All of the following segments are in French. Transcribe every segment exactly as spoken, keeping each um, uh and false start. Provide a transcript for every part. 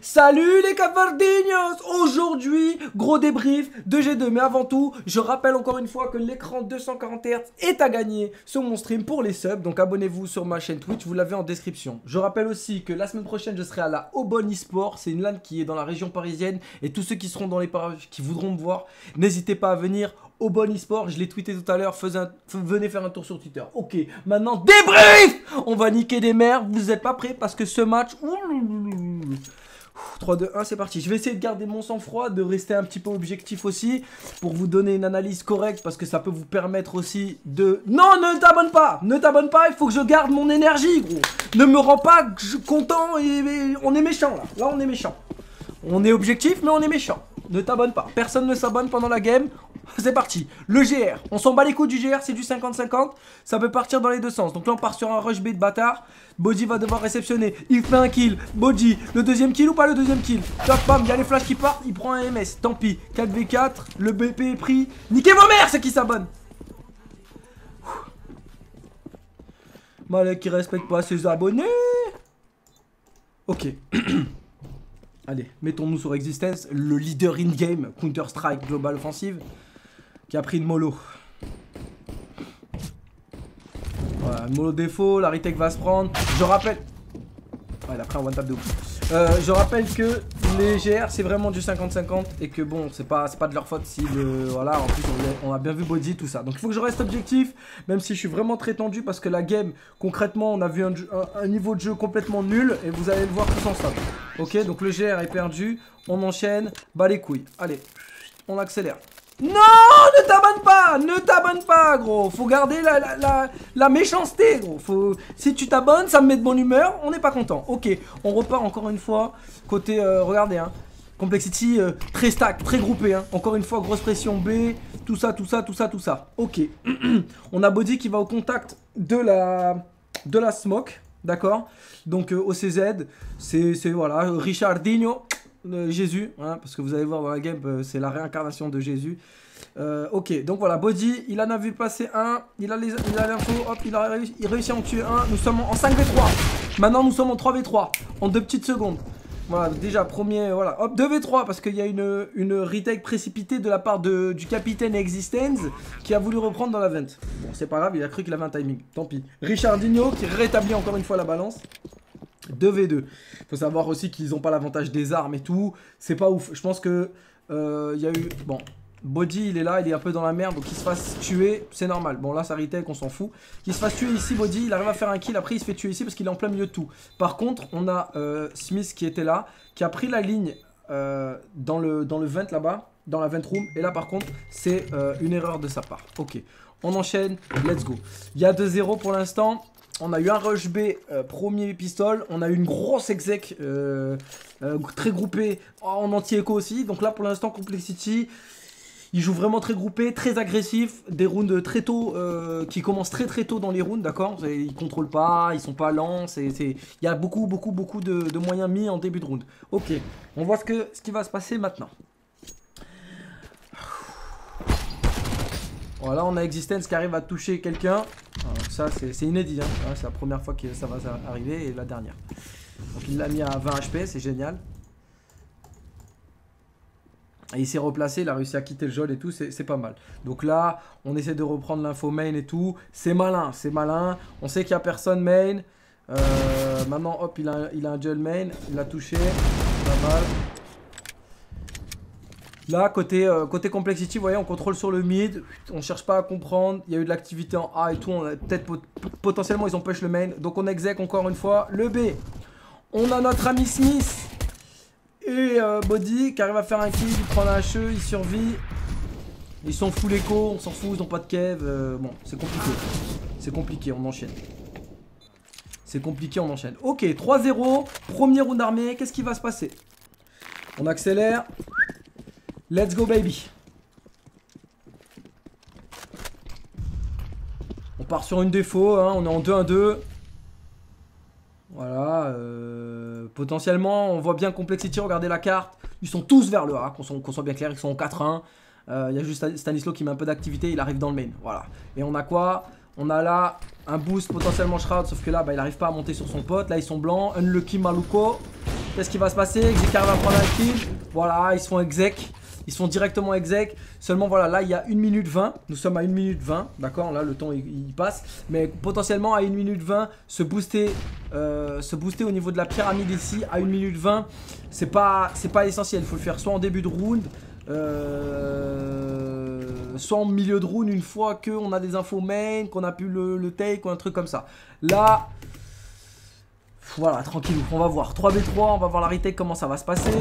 Salut les Cavardignos. Aujourd'hui, gros débrief de G deux. Mais avant tout, je rappelle encore une fois que l'écran deux cent quarante hertz est à gagner sur mon stream pour les subs. Donc abonnez-vous sur ma chaîne Twitch, vous l'avez en description. Je rappelle aussi que la semaine prochaine, je serai à la Aubonne eSport. C'est une LAN qui est dans la région parisienne. Et tous ceux qui seront dans les parages, qui voudront me voir, n'hésitez pas à venir. Aubonne eSport, je l'ai tweeté tout à l'heure, venez faire un tour sur Twitter. Ok, maintenant débrief. On va niquer des mères, vous n'êtes pas prêts parce que ce match... trois, deux, un, c'est parti. Je vais essayer de garder mon sang-froid, de rester un petit peu objectif aussi, pour vous donner une analyse correcte, parce que ça peut vous permettre aussi de... Non, ne t'abonne pas. Ne t'abonne pas, il faut que je garde mon énergie, gros. Ne me rends pas content et... et on est méchant, là. Là, on est méchant. On est objectif, mais on est méchant. Ne t'abonne pas. Personne ne s'abonne pendant la game. C'est parti. Le G R. On s'en bat les couilles du G R. C'est du cinquante cinquante. Ça peut partir dans les deux sens. Donc là, on part sur un rush B de bâtard. Bodji va devoir réceptionner. Il fait un kill. Bodji. Le deuxième kill ou pas le deuxième kill? Top, bam. Il y a les flashs qui partent. Il prend un M S. Tant pis. quatre v quatre. Le B P est pris. Niquez vos mères, c'est qui s'abonne. Malek qui respecte pas ses abonnés. Ok. Allez, mettons-nous sur Existence, le leader in-game, Counter-Strike Global Offensive, qui a pris une mollo. Voilà, une mollo défaut, la retake va se prendre. Je rappelle... Ouais, il a pris un one-tap de ouf. Euh, je rappelle que les G R, c'est vraiment du cinquante cinquante et que bon, c'est pas, pas de leur faute si le... Voilà, en plus, on a, on a bien vu Bodji, tout ça. Donc, il faut que je reste objectif, même si je suis vraiment très tendu parce que la game, concrètement, on a vu un, un, un niveau de jeu complètement nul et vous allez le voir tous ensemble. Ok, donc le G R est perdu, on enchaîne, bas les couilles. Allez, on accélère. Non, ne t'abonne pas, ne t'abonne pas, gros. Faut garder la, la, la, la méchanceté, gros. Faut... Si tu t'abonnes, ça me met de bonne humeur, on n'est pas content. Ok, on repart encore une fois. Côté, euh, regardez, hein. Complexity, euh, très stack, très groupé, hein. Encore une fois, grosse pression B, tout ça, tout ça, tout ça, tout ça. Ok, on a Bodji qui va au contact de la, de la smoke, d'accord. Donc, euh, O C Z, c'est, voilà, Richardinho. Euh, Jésus, hein, parce que vous allez voir dans la game, euh, c'est la réincarnation de Jésus. Euh, ok, donc voilà, Bodji, il en a vu passer un, il a les, il a l'info, hop, il a réussi, il réussit à en tuer un. Nous sommes en cinq v trois. Maintenant, nous sommes en trois v trois, en deux petites secondes. Voilà, déjà, premier, voilà, hop, deux v trois, parce qu'il y a une, une retake précipitée de la part de, du capitaine Existence qui a voulu reprendre dans la vente. Bon, c'est pas grave, il a cru qu'il avait un timing, tant pis. Richardinho qui rétablit encore une fois la balance. deux v deux. Faut savoir aussi qu'ils n'ont pas l'avantage des armes et tout. C'est pas ouf. Je pense que euh, y a eu... Bon, Bodji, il est là, il est un peu dans la merde. Donc qu'il se fasse tuer, c'est normal. Bon, là, ça retake, on s'en fout. Qu'il se fasse tuer ici, Bodji, il arrive à faire un kill. Après, il se fait tuer ici parce qu'il est en plein milieu de tout. Par contre, on a euh, Smith qui était là, qui a pris la ligne euh, dans, le, dans le vent là-bas, dans la vent room. Et là, par contre, c'est euh, une erreur de sa part. Ok, on enchaîne. Let's go. Il y a deux zéro pour l'instant. On a eu un rush B, euh, premier pistol. On a eu une grosse exec euh, euh, très groupée en anti-écho aussi. Donc là, pour l'instant, Complexity, il joue vraiment très groupé, très agressif. Des rounds très tôt, euh, qui commencent très très tôt dans les rounds, d'accord. Ils contrôlent pas, ils sont pas lents. Il y a beaucoup, beaucoup, beaucoup de, de moyens mis en début de round. Ok, on voit ce, que, ce qui va se passer maintenant. Voilà, on a Existence qui arrive à toucher quelqu'un. Ça, c'est inédit. Hein. C'est la première fois que ça va arriver et la dernière. Donc, il l'a mis à vingt H P, c'est génial. Et il s'est replacé, il a réussi à quitter le jol et tout, c'est pas mal. Donc là, on essaie de reprendre l'info main et tout. C'est malin, c'est malin. On sait qu'il n'y a personne main. Euh, maintenant, hop, il a, il a un gel main. Il l'a touché. Pas mal. Là, côté, euh, côté Complexity, vous voyez, on contrôle sur le mid. On cherche pas à comprendre. Il y a eu de l'activité en A et tout. Peut-être pot potentiellement, ils ont push le main. Donc, on exec encore une fois. Le B. On a notre ami Smith. Et euh, Bodji qui arrive à faire un kill. Il prend la H E. Il survit. Ils sont full écho. On s'en fout. Ils n'ont pas de kev. Euh, bon, c'est compliqué. C'est compliqué. On enchaîne. C'est compliqué. On enchaîne. Ok, trois zéro. Premier round armé. Qu'est-ce qui va se passer? On accélère. Let's go baby. On part sur une défaut, hein, on est en deux un deux. Voilà. Euh, potentiellement, on voit bien Complexity, regardez la carte. Ils sont tous vers le A, qu'on soit, qu'on soit bien clair, ils sont en quatre un. Il euh, y a juste Stanislo qui met un peu d'activité, il arrive dans le main. Voilà. Et on a quoi? On a là un boost potentiellement Shroud, sauf que là, bah, il n'arrive pas à monter sur son pote. Là, ils sont blancs. Unlucky Maluko. Qu'est-ce qui va se passer? Exec arrive à prendre un kill. Voilà, ils se font exec. Ils sont directement exec. Seulement voilà, là il y a une minute vingt. Nous sommes à une minute vingt. D'accord, là le temps il, il passe. Mais potentiellement à une minute vingt, se booster, euh, se booster au niveau de la pyramide ici à une minute vingt, c'est pas, c'est pas essentiel. Il faut le faire soit en début de round, euh, soit en milieu de round une fois qu'on a des infos main, qu'on a pu le, le take ou un truc comme ça. Là, voilà, tranquille, on va voir. trois v trois, on va voir la retake, comment ça va se passer.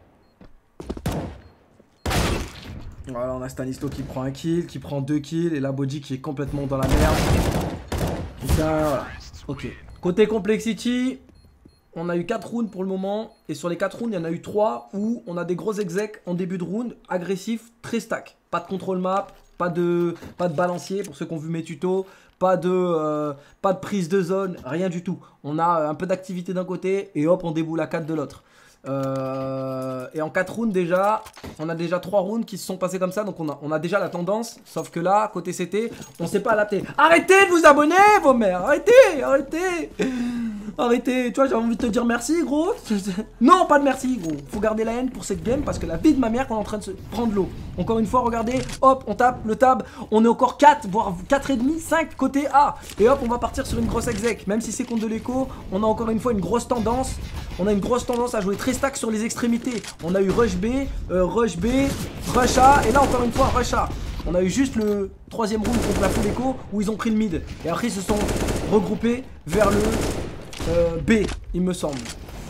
Voilà, on a Stanislaw qui prend un kill, qui prend deux kills, et la Body qui est complètement dans la merde. Putain, voilà. Ok. Côté Complexity, on a eu quatre rounds pour le moment, et sur les quatre rounds, il y en a eu trois où on a des gros execs en début de round, agressifs, très stack. Pas de contrôle map, pas de, pas de balancier pour ceux qui ont vu mes tutos, pas de, euh, pas de prise de zone, rien du tout. On a un peu d'activité d'un côté, et hop, on déboule à quatre de l'autre. Euh, et en quatre rounds déjà, on a déjà trois rounds qui se sont passés comme ça, donc on a, on a déjà la tendance. Sauf que là, côté C T, on s'est pas adapté. Arrêtez de vous abonner, vos mères. Arrêtez, arrêtez. Arrêtez, tu vois, j'ai envie de te dire merci, gros. Non, pas de merci, gros. Faut garder la haine pour cette game parce que la vie de ma mère qu'on est en train de se prendre l'eau. Encore une fois, regardez, hop, on tape le tab. On est encore quatre, voire quatre et demi, cinq côté A. Et hop, on va partir sur une grosse exec. Même si c'est contre de l'écho, on a encore une fois une grosse tendance. On a une grosse tendance à jouer très stack sur les extrémités. On a eu Rush B, euh, Rush B, Rush A, et là encore une fois Rush A. On a eu juste le troisième round contre la full écho où ils ont pris le mid. Et après ils se sont regroupés vers le euh, B, il me semble.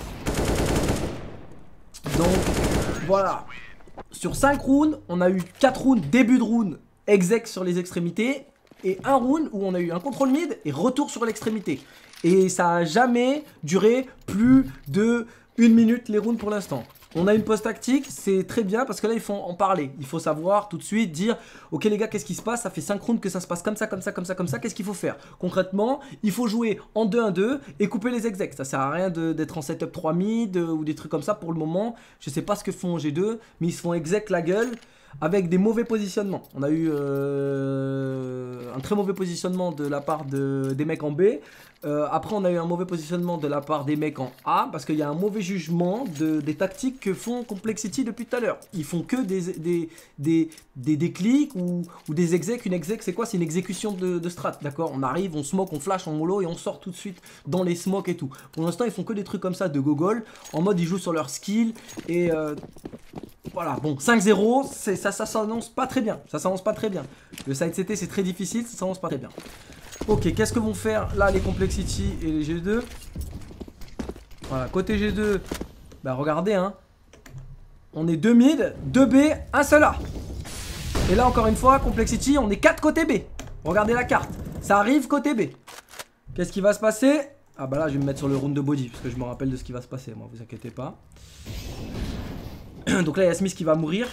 Donc voilà. Sur cinq rounds, on a eu quatre rounds début de round exec sur les extrémités. Et un round où on a eu un contrôle mid et retour sur l'extrémité. Et ça a jamais duré plus de une minute les rounds pour l'instant. On a une pause tactique, c'est très bien parce que là il faut en parler. Il faut savoir tout de suite dire ok les gars, qu'est-ce qui se passe? Ça fait cinq rounds que ça se passe comme ça, comme ça, comme ça, comme ça. Qu'est-ce qu'il faut faire? Concrètement, il faut jouer en deux un deux et couper les execs. Ça sert à rien d'être en setup trois mid euh, ou des trucs comme ça pour le moment. Je sais pas ce que font G deux, mais ils se font exec la gueule avec des mauvais positionnements. On a eu euh, un très mauvais positionnement de la part de, des mecs en B. Euh, après, on a eu un mauvais positionnement de la part des mecs en A parce qu'il y a un mauvais jugement de, des tactiques que font Complexity depuis tout à l'heure. Ils font que des, des, des, des, des clics ou, ou des execs. Une exec, c'est quoi? C'est une exécution de, de strat, d'accord? On arrive, on smoke, on flash en mollo et on sort tout de suite dans les smokes et tout. Pour l'instant, ils font que des trucs comme ça de gogol. En mode, ils jouent sur leur skill et... Euh, voilà, bon, cinq zéro, ça, ça s'annonce pas très bien. Ça s'annonce pas très bien. Le side C T, c'est très difficile, ça s'annonce pas très bien. Ok, qu'est-ce que vont faire là les Complexity et les G deux? Voilà, côté G deux, bah regardez, hein. On est deux mid, deux B, un seul A. Et là, encore une fois, Complexity, on est quatre côté B. Regardez la carte. Ça arrive côté B. Qu'est-ce qui va se passer? Ah bah là, je vais me mettre sur le round de body parce que je me rappelle de ce qui va se passer, moi, vous inquiétez pas. Donc là, il y a Smith qui va mourir.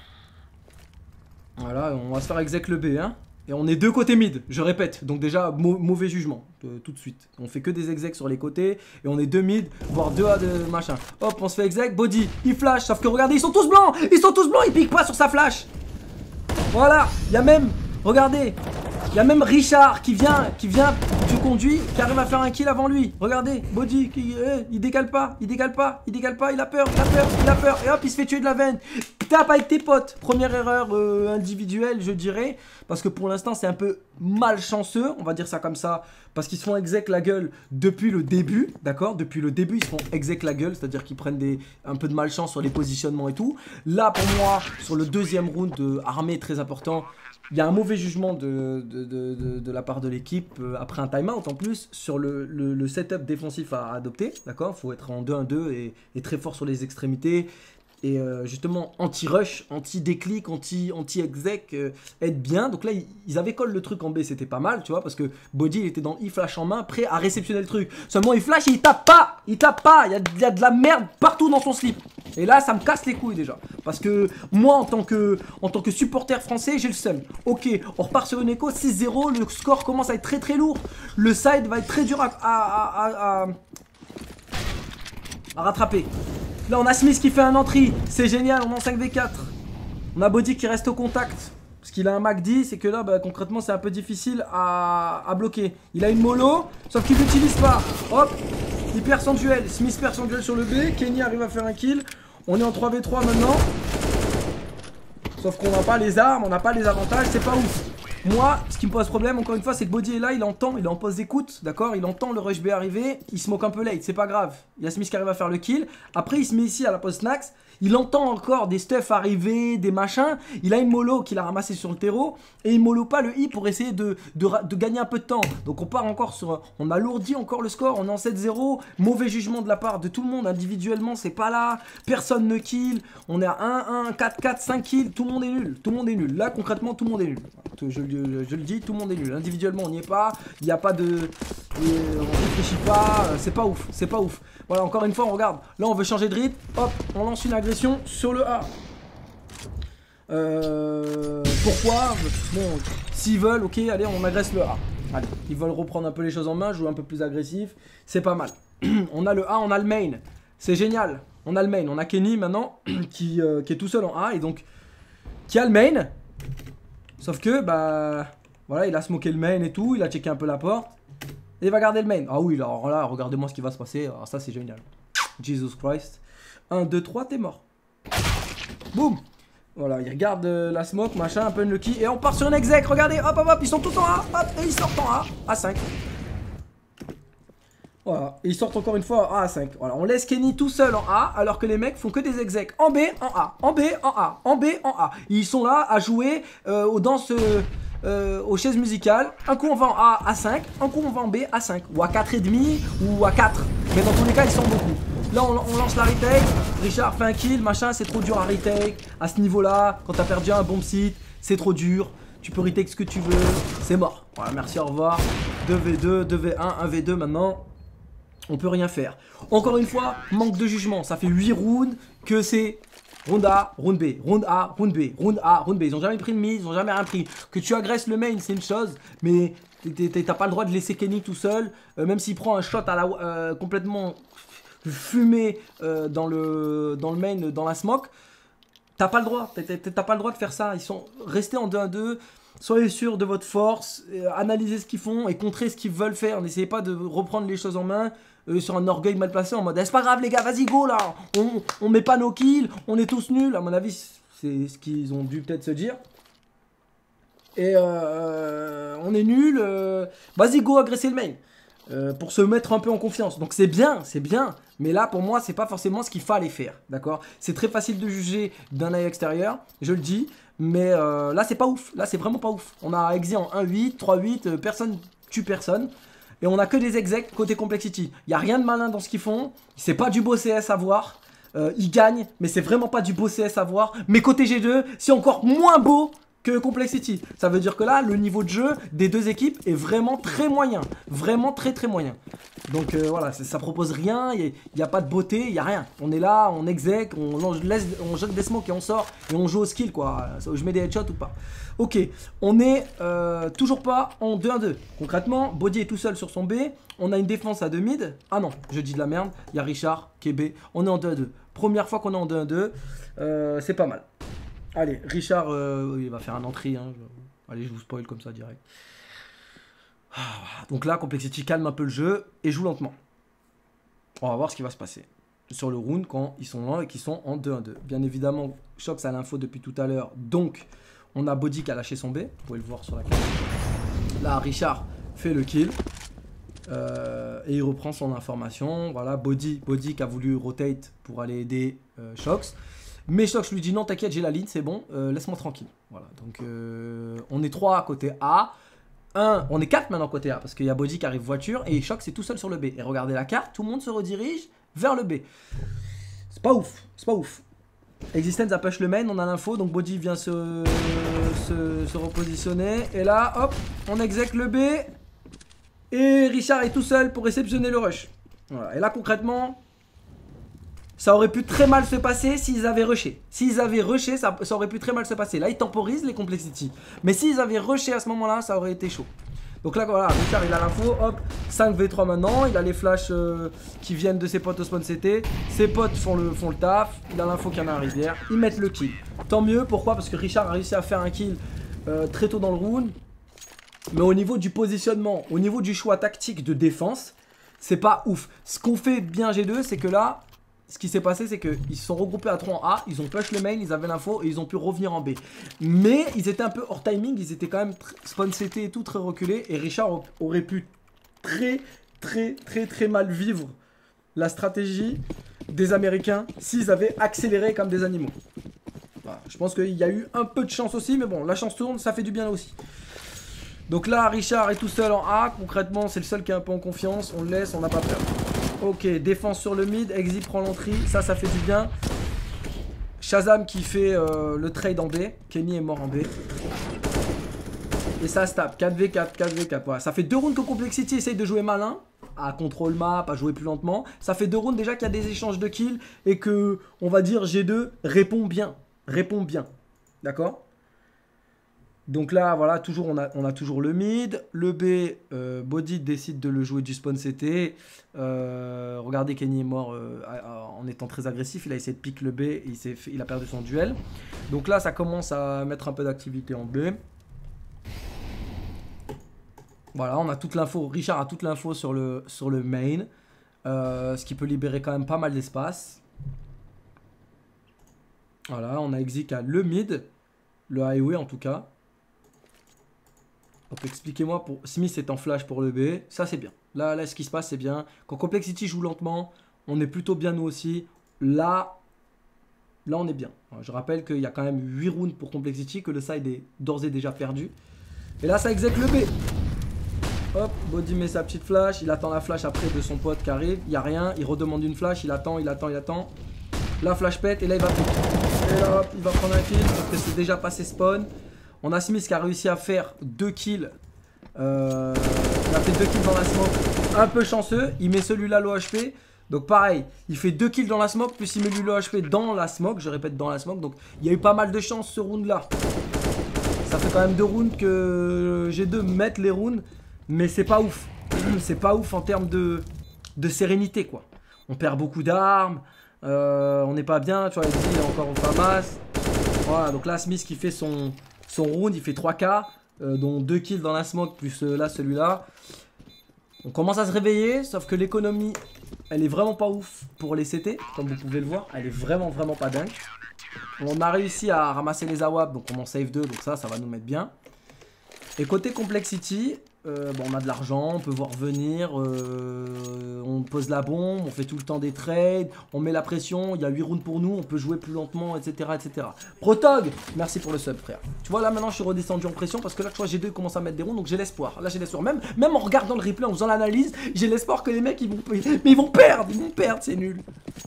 Voilà, on va se faire exec le B, hein. Et on est deux côtés mid, je répète. Donc déjà, mau mauvais jugement, euh, tout de suite. On fait que des execs sur les côtés. Et on est deux mid, voire deux A de machin. Hop, on se fait exec, body, il flash. Sauf que regardez, ils sont tous blancs. Ils sont tous blancs, ils piquent pas sur sa flash. Voilà, il y a même, regardez, il y a même Richard qui vient, qui vient du conduit, qui arrive à faire un kill avant lui. Regardez, body, qui, eh, il décale pas, il décale pas, il décale pas, il a peur, il a peur, il a peur. Et hop, il se fait tuer de la veine. Tape avec tes potes. Première erreur euh, individuelle, je dirais. Parce que pour l'instant, c'est un peu malchanceux, on va dire ça comme ça. Parce qu'ils se font exec la gueule depuis le début, d'accord? Depuis le début, ils se font exec la gueule, c'est-à-dire qu'ils prennent des, un peu de malchance sur les positionnements et tout. Là, pour moi, sur le deuxième round de armée, très important, il y a un mauvais jugement de, de, de, de, de la part de l'équipe euh, après un timeout en plus sur le, le, le setup défensif à adopter, d'accord? Il faut être en deux un deux et, et très fort sur les extrémités. Et euh, justement anti-rush, anti-déclic, anti-exec, euh, être bien. Donc là, ils, ils avaient collé le truc en B, c'était pas mal, tu vois, parce que Body, il était dans e-flash en main, prêt à réceptionner le truc. Seulement, il flash et il tape pas, il tape pas, il y a, il y a de la merde partout dans son slip. Et là, ça me casse les couilles déjà. Parce que moi, en tant que, en tant que supporter français, j'ai le seum. Ok, on repart sur une écho, six zéro, le score commence à être très très lourd. Le side va être très dur à, à, à, à, à rattraper. Là on a Smith qui fait un entry, c'est génial, on est en cinq v quatre. On a Body qui reste au contact, parce qu'il a un Mac dix et que là bah, concrètement c'est un peu difficile à, à bloquer. Il a une mollo, sauf qu'il l'utilise pas. Hop, il perd son duel. Smith perd son duel sur le B. Kenny arrive à faire un kill. On est en trois v trois maintenant. Sauf qu'on n'a pas les armes, on n'a pas les avantages, c'est pas ouf. Moi, ce qui me pose problème, encore une fois, c'est que Body est là, il entend, il est en pause d'écoute, d'accord? Il entend le rush B arriver, il se moque un peu late, c'est pas grave. Il y a Smith qui arrive à faire le kill. Après, il se met ici à la pause snacks. Il entend encore des stuff arriver, des machins. Il a une mollo qu'il a ramassé sur le terreau. Et il mollo pas le I pour essayer de, de, de gagner un peu de temps. Donc on part encore sur... On alourdit encore le score. On est en sept zéro. Mauvais jugement de la part de tout le monde. Individuellement, c'est pas là. Personne ne kill. On est à un un, quatre quatre, cinq kills. Tout le monde est nul. Tout le monde est nul. Là, concrètement, tout le monde est nul. Je, je, je le dis, tout le monde est nul. Individuellement, on n'y est pas. Il n'y a pas de... On réfléchit pas. C'est pas ouf. C'est pas ouf. Voilà, encore une fois, on regarde. Là, on veut changer de rythme. Hop, on lance une agression sur le A. Euh, pourquoi? Bon, s'ils veulent, ok, allez, on agresse le A. Allez, ils veulent reprendre un peu les choses en main, jouer un peu plus agressif. C'est pas mal. On a le A, on a le main. C'est génial. On a le main. On a Kenny maintenant qui, euh, qui est tout seul en A et donc qui a le main. Sauf que, bah, voilà, il a smoké le main et tout. Il a checké un peu la porte. Et il va garder le main. Ah oui, alors là, regardez-moi ce qui va se passer. Alors ça, c'est génial. Jesus Christ. un, deux, trois, t'es mort. Boum. Voilà, il regarde euh, la smoke, machin, un peu unlucky. Et on part sur un exec. Regardez, hop, hop, hop. Ils sont tous en A. Hop, et ils sortent en A. A cinq. Voilà. Et ils sortent encore une fois en A à cinq. Voilà, on laisse Kenny tout seul en A. Alors que les mecs font que des execs. En B, en A. En B, en A. En B, en A. Ils sont là à jouer euh, aux danses... Euh, Euh, aux chaises musicales. Un coup on va en A à cinq, un coup on va en B à cinq, ou à quatre virgule cinq, ou à quatre. Mais dans tous les cas ils sont beaucoup. Là on, on lance la retake. Richard fait un kill, machin, c'est trop dur à retake. À ce niveau là, quand t'as perdu un bomb site, c'est trop dur. Tu peux retake ce que tu veux, c'est mort. Voilà, merci, au revoir. deux v deux, deux v un, un v deux maintenant. On peut rien faire. Encore une fois, manque de jugement. Ça fait huit rounds que c'est... Round A, round B, round A, round B, round A, round B. Ils ont jamais pris de mise, ils ont jamais rien pris. Que tu agresses le main, c'est une chose, mais t'as pas le droit de laisser Kenny tout seul. Euh, même s'il prend un shot à la, euh, complètement fumé euh, dans, le, dans le main, dans la smoke, t'as pas le droit. T'as pas le droit de faire ça. Ils sont restés en deux à deux. Soyez sûr de votre force, euh, analysez ce qu'ils font et contrez ce qu'ils veulent faire. N'essayez pas de reprendre les choses en main. Euh, sur un orgueil mal placé en mode eh, c'est pas grave les gars, vas-y go là, on, on met pas nos kills, on est tous nuls. À mon avis c'est ce qu'ils ont dû peut-être se dire. Et euh, on est nuls, euh, vas-y go agresser le main euh, pour se mettre un peu en confiance. Donc c'est bien, c'est bien, mais là pour moi c'est pas forcément ce qu'il fallait faire, d'accord? C'est très facile de juger d'un œil extérieur, je le dis, mais euh, là c'est pas ouf, là c'est vraiment pas ouf. On a exi en un huit, trois huit, euh, personne tue personne. Et on a que des execs côté Complexity. Il n'y a rien de malin dans ce qu'ils font. C'est pas du beau C S à voir. Euh, ils gagnent, mais c'est vraiment pas du beau C S à voir. Mais côté G deux, c'est encore moins beau que Complexity. Ça veut dire que là, le niveau de jeu des deux équipes est vraiment très moyen. Vraiment très très moyen. Donc euh, voilà, ça, ça propose rien. Il n'y a, a pas de beauté, il n'y a rien. On est là, on exec, on, on, laisse, on jette des smokes et on sort. Et on joue au skill quoi. Je mets des headshots ou pas. Ok, on est euh, toujours pas en deux un deux. Concrètement, Body est tout seul sur son B. On a une défense à deux mid. Ah non, je dis de la merde. Il y a Richard qui est B. On est en deux un deux. Première fois qu'on est en deux un deux. Euh, c'est pas mal. Allez, Richard, euh, il va faire un entrée. Hein. Allez, je vous spoil comme ça direct. Ah, voilà. Donc là, Complexity calme un peu le jeu et joue lentement. On va voir ce qui va se passer sur le round quand ils sont là et qu'ils sont en deux un deux. Bien évidemment, Shox a l'info depuis tout à l'heure. Donc... on a Body qui a lâché son B, vous pouvez le voir sur la carte. Là, Richard fait le kill. Euh, et il reprend son information. Voilà, Body, Body qui a voulu rotate pour aller aider euh, Shox. Mais Shox lui dit non, t'inquiète, j'ai la ligne, c'est bon, euh, laisse-moi tranquille. Voilà, donc euh, on est trois côté A. un, on est quatre maintenant côté A, parce qu'il y a Body qui arrive voiture et Shox est tout seul sur le B. Et regardez la carte, tout le monde se redirige vers le B. C'est pas ouf, c'est pas ouf. Existence a push le main, on a l'info, donc Body vient se, se, se repositionner. Et là, hop, on exec le B. Et Richard est tout seul pour réceptionner le rush. Voilà. Et là, concrètement, ça aurait pu très mal se passer s'ils avaient rushé. S'ils avaient rushé, ça, ça aurait pu très mal se passer. Là, ils temporisent les Complexity. Mais s'ils avaient rushé à ce moment-là, ça aurait été chaud. Donc là, voilà, Richard, il a l'info, hop, cinq v trois maintenant, il a les flashs euh, qui viennent de ses potes au spawn C T, ses potes font le, font le taf, il a l'info qu'il y en a un rivière, ils mettent le kill. Tant mieux, pourquoi? Parce que Richard a réussi à faire un kill euh, très tôt dans le round, mais au niveau du positionnement, au niveau du choix tactique de défense, c'est pas ouf. Ce qu'on fait bien G deux, c'est que là, ce qui s'est passé, c'est qu'ils se sont regroupés à trois en A, ils ont push le main, ils avaient l'info et ils ont pu revenir en B. Mais ils étaient un peu hors timing, ils étaient quand même spawn C T et tout très reculés. Et Richard aurait pu très très très très mal vivre la stratégie des Américains s'ils avaient accéléré comme des animaux. Voilà, je pense qu'il y a eu un peu de chance aussi, mais bon, la chance tourne, ça fait du bien aussi. Donc là, Richard est tout seul en A. Concrètement, c'est le seul qui est un peu en confiance. On le laisse, on n'a pas peur. Ok, défense sur le mid. Exit prend l'entrée. Ça, ça fait du bien. Shazam qui fait euh, le trade en B. Kenny est mort en B. Et ça se tape. quatre v quatre, quatre v quatre. Voilà. Ça fait deux rounds que Complexity essaye de jouer malin. À contrôle map, à jouer plus lentement. Ça fait deux rounds déjà qu'il y a des échanges de kills. Et que, on va dire, G deux répond bien. Répond bien. D'accord ? Donc là, voilà, toujours, on, a, on a toujours le mid. Le B, euh, Body décide de le jouer du spawn C T. Euh, regardez, Kenny est mort euh, en étant très agressif. Il a essayé de pick le B et il, fait, il a perdu son duel. Donc là, ça commence à mettre un peu d'activité en B. Voilà, on a toute l'info. Richard a toute l'info sur le, sur le main. Euh, ce qui peut libérer quand même pas mal d'espace. Voilà, on a Exit qui a le mid. Le highway en tout cas. Donc expliquez-moi, pour Smith est en flash pour le B, ça c'est bien. Là, là ce qui se passe c'est bien. Quand Complexity joue lentement, on est plutôt bien nous aussi. Là, là on est bien. Je rappelle qu'il y a quand même huit rounds pour Complexity, que le side est d'ores et déjà perdu. Et là ça exec le B. Hop, Body met sa petite flash, il attend la flash après de son pote qui arrive. Il n'y a rien, il redemande une flash, il attend, il attend, il attend. La flash pète et là il va piquer. Et là hop, il va prendre un kill parce que c'est déjà passé spawn. On a Smith qui a réussi à faire deux kills. Euh, il a fait deux kills dans la smoke. Un peu chanceux. Il met celui-là l'O H P. Donc pareil, il fait deux kills dans la smoke. Plus il met lui l'O H P dans la smoke. Je répète, dans la smoke. Donc il y a eu pas mal de chance ce round-là. Ça fait quand même deux rounds que G deux mettent les rounds. Mais c'est pas ouf. C'est pas ouf en termes de, de sérénité quoi. On perd beaucoup d'armes. Euh, on n'est pas bien. Tu vois, il est encore au FAMAS. Voilà, donc là Smith qui fait son... Son round, il fait trois K, euh, dont deux kills dans la smoke, plus euh, là, celui-là. On commence à se réveiller, sauf que l'économie, elle est vraiment pas ouf pour les C T, comme vous pouvez le voir. Elle est vraiment, vraiment pas dingue. On a réussi à ramasser les A W A P, donc on en save deux, donc ça, ça va nous mettre bien. Et côté Complexity, euh, bon, on a de l'argent, on peut voir venir, euh, on pose la bombe, on fait tout le temps des trades, on met la pression, il y a huit rounds pour nous, on peut jouer plus lentement, et cetera et cetera. Protog, merci pour le sub frère. Tu vois là maintenant je suis redescendu en pression parce que là tu vois G deux commence à mettre des rounds, donc j'ai l'espoir. Là j'ai l'espoir, même, même en regardant le replay, en faisant l'analyse, j'ai l'espoir que les mecs ils vont, mais ils vont perdre, ils vont perdre, c'est nul.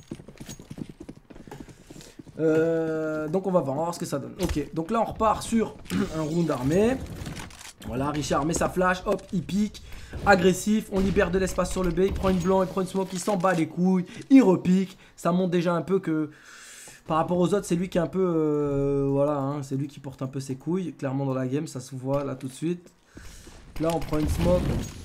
Euh, donc on va voir, on va voir ce que ça donne. Ok, donc là on repart sur un round armé. Voilà, Richard met sa flash, hop, il pique, agressif, on libère de l'espace sur le B, il prend une blanc, il prend une smoke, il s'en bat les couilles, il repique, ça montre déjà un peu que par rapport aux autres, c'est lui qui est un peu, euh, voilà, hein, c'est lui qui porte un peu ses couilles, clairement dans la game, ça se voit là tout de suite. Là, on prend une smoke,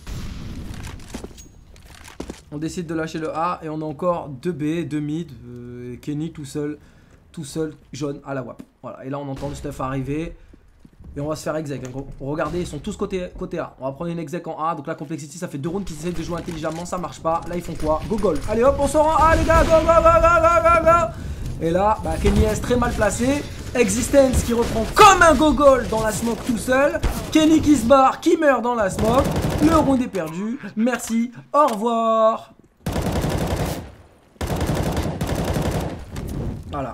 on décide de lâcher le A et on a encore deux B, deux mid, euh, Kenny tout seul, tout seul, jaune à la W A P. Voilà, et là on entend le stuff arriver. Et on va se faire exec. Regardez, ils sont tous côté, côté A. On va prendre une exec en A. Donc la Complexity, ça fait deux rounds qu'ils essayent de jouer intelligemment. Ça marche pas. Là, ils font quoi? Go goal. Allez hop, on sort en A, les gars. Go, go, go, go, go, go, go. Et là, bah, Kenny est très mal placé. Existence qui reprend comme un go goal dans la smoke tout seul. Kenny qui se barre, qui meurt dans la smoke. Le round est perdu. Merci. Au revoir. Voilà.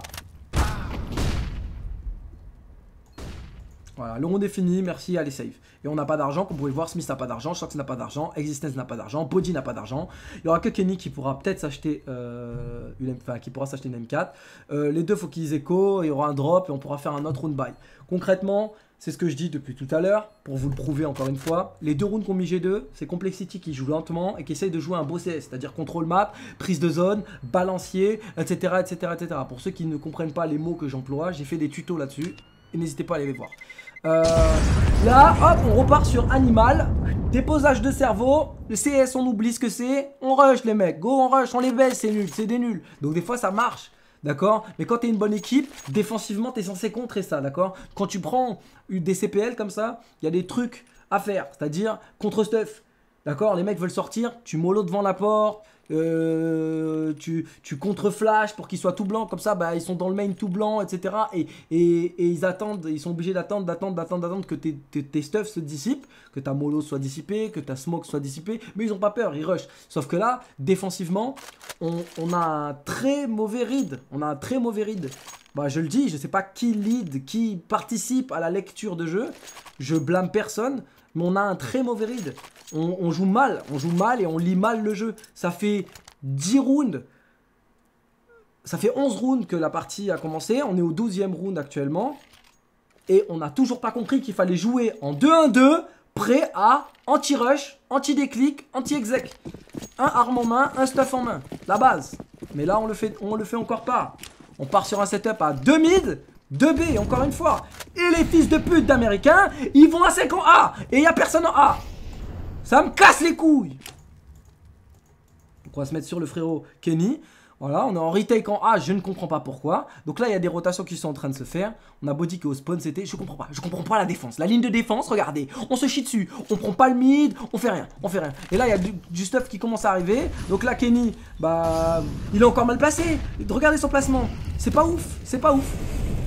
Voilà, le round est fini, merci, allez save. Et on n'a pas d'argent, comme vous pouvez le voir, Smith n'a pas d'argent, Shox n'a pas d'argent, Existence n'a pas d'argent, Body n'a pas d'argent. Il n'y aura que Kenny qui pourra peut-être s'acheter euh, une, enfin, qui pourra s'acheter une M quatre. Euh, les deux, faut qu'ils écho, il y aura un drop et on pourra faire un autre round buy. Concrètement, c'est ce que je dis depuis tout à l'heure, pour vous le prouver encore une fois. Les deux rounds qu'on mis G deux, c'est Complexity qui joue lentement et qui essaye de jouer un beau C S, c'est-à-dire contrôle map, prise de zone, balancier, et cetera, et cetera, et cetera. Pour ceux qui ne comprennent pas les mots que j'emploie, j'ai fait des tutos là-dessus et n'hésitez pas à aller les voir. Euh, là, hop, on repart sur animal. Déposage de cerveau. Le C S, on oublie ce que c'est. On rush les mecs. Go, on rush, on les baisse, c'est nul, c'est des nuls. Donc des fois, ça marche. D'accord? Mais quand t'es une bonne équipe, défensivement, t'es censé contrer ça. D'accord? Quand tu prends des C P L comme ça, il y a des trucs à faire. C'est-à-dire, contre stuff. D'accord, les mecs veulent sortir, tu mollo devant la porte. Euh, tu, tu contre-flash pour qu'ils soient tout blancs. Comme ça, bah, ils sont dans le main tout blanc, et cetera. Et, et, et ils attendent, ils sont obligés d'attendre, d'attendre, d'attendre, d'attendre que tes, tes, tes stuffs se dissipent, que ta mollo soit dissipée, que ta smoke soit dissipée. Mais ils ont pas peur, ils rushent. Sauf que là, défensivement, on, on a un très mauvais read. On a un très mauvais read. Bah, je le dis, je sais pas qui lead, qui participe à la lecture de jeu. Je blâme personne. Mais on a un très mauvais read. On, on joue mal, on joue mal et on lit mal le jeu. Ça fait dix rounds. Ça fait onze rounds que la partie a commencé. On est au douzième round actuellement. Et on n'a toujours pas compris qu'il fallait jouer en deux un deux, prêt à anti-rush, anti-déclic, anti-exec. Un arme en main, un stuff en main. La base. Mais là, on le fait, on le fait encore pas. On part sur un setup à deux mid. deux B, encore une fois. Et les fils de pute d'américains, ils vont à cinq en A. Et il n'y a personne en A. Ça me casse les couilles. Donc on va se mettre sur le frérot Kenny. Voilà, on est en retake en A, je ne comprends pas pourquoi. Donc là, il y a des rotations qui sont en train de se faire. On a Body qui est au spawn, c'était... Je comprends pas, je comprends pas la défense. La ligne de défense, regardez, on se chie dessus. On prend pas le mid, on fait rien, on fait rien. Et là, il y a du, du stuff qui commence à arriver. Donc là, Kenny, bah... il est encore mal placé. Regardez son placement. C'est pas ouf, c'est pas ouf.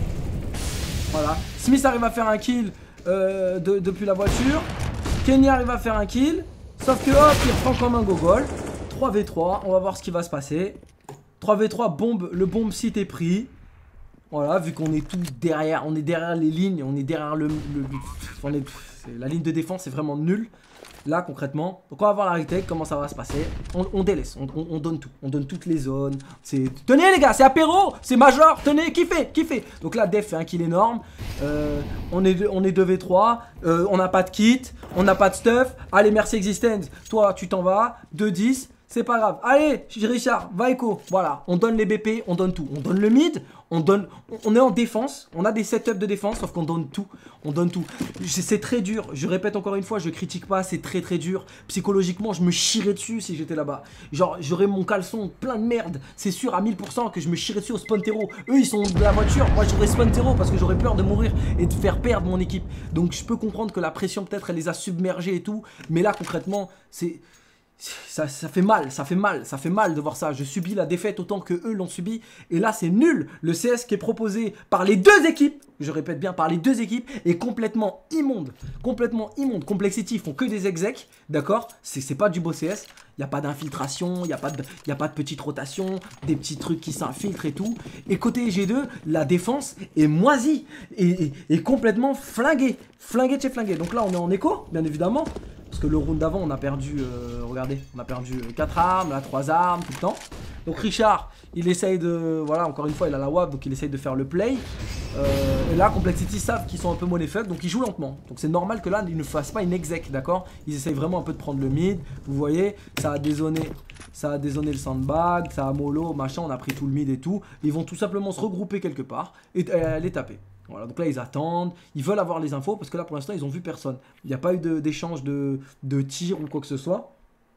Voilà, Smith arrive à faire un kill euh, de, depuis la voiture. Kenny arrive à faire un kill. Sauf que hop, il reprend comme un gogol. trois v trois, on va voir ce qui va se passer. trois v trois, bombe, le bombe site est pris. Voilà, vu qu'on est tout derrière, on est derrière les lignes, on est derrière le... le on est, la ligne de défense est vraiment nulle. Là, concrètement, donc on va voir la retake, comment ça va se passer. On, on délaisse, on, on, on donne tout. On donne toutes les zones. Tenez les gars, c'est apéro, c'est major, tenez, kiffez, kiffez. Donc là, Def fait un kill énorme. Euh, on, est, on est deux v trois, euh, on n'a pas de kit, on n'a pas de stuff. Allez, merci Existence, toi tu t'en vas, deux dix. C'est pas grave. Allez, Richard, va écho. Voilà, on donne les B P, on donne tout. On donne le mid, on donne... On est en défense, on a des setups de défense, sauf qu'on donne tout. On donne tout. C'est très dur. Je répète encore une fois, je critique pas, c'est très très dur. Psychologiquement, je me chierais dessus si j'étais là-bas. Genre, j'aurais mon caleçon plein de merde. C'est sûr à mille pour cent que je me chierais dessus au spawn terreau. Eux, ils sont de la voiture. Moi, j'aurais spawn terreau parce que j'aurais peur de mourir et de faire perdre mon équipe. Donc, je peux comprendre que la pression, peut-être, elle les a submergés et tout. Mais là, concrètement, c'est... Ça, ça fait mal, ça fait mal, ça fait mal de voir ça. Je subis la défaite autant que eux l'ont subi. Et là, c'est nul. Le C S qui est proposé par les deux équipes, je répète bien, par les deux équipes, est complètement immonde. Complètement immonde. Complexity, ils font que des execs, d'accord? C'est pas du beau C S. Il n'y a pas d'infiltration, il n'y a, a pas de petite rotation, des petits trucs qui s'infiltrent et tout. Et côté G deux, la défense est moisie et, et, et complètement flinguée. Flinguée de chez flinguée. Donc là, on est en écho, bien évidemment. Parce que le round d'avant, on a perdu, euh, regardez, on a perdu quatre armes, là trois armes, tout le temps. Donc Richard, il essaye de, voilà, encore une fois, il a la W A P, donc il essaye de faire le play. Euh, et là, Complexity savent qu'ils sont un peu mollet fuck, donc ils jouent lentement. Donc c'est normal que là, ils ne fassent pas une exec, d'accord? Ils essayent vraiment un peu de prendre le mid. Vous voyez, ça a désonné, ça a désonné le sandbag, ça a mollo, machin, on a pris tout le mid et tout. Ils vont tout simplement se regrouper quelque part et euh, les taper. Voilà, donc là ils attendent, ils veulent avoir les infos parce que là pour l'instant ils ont vu personne. Il n'y a pas eu d'échange de, de, de tir ou quoi que ce soit.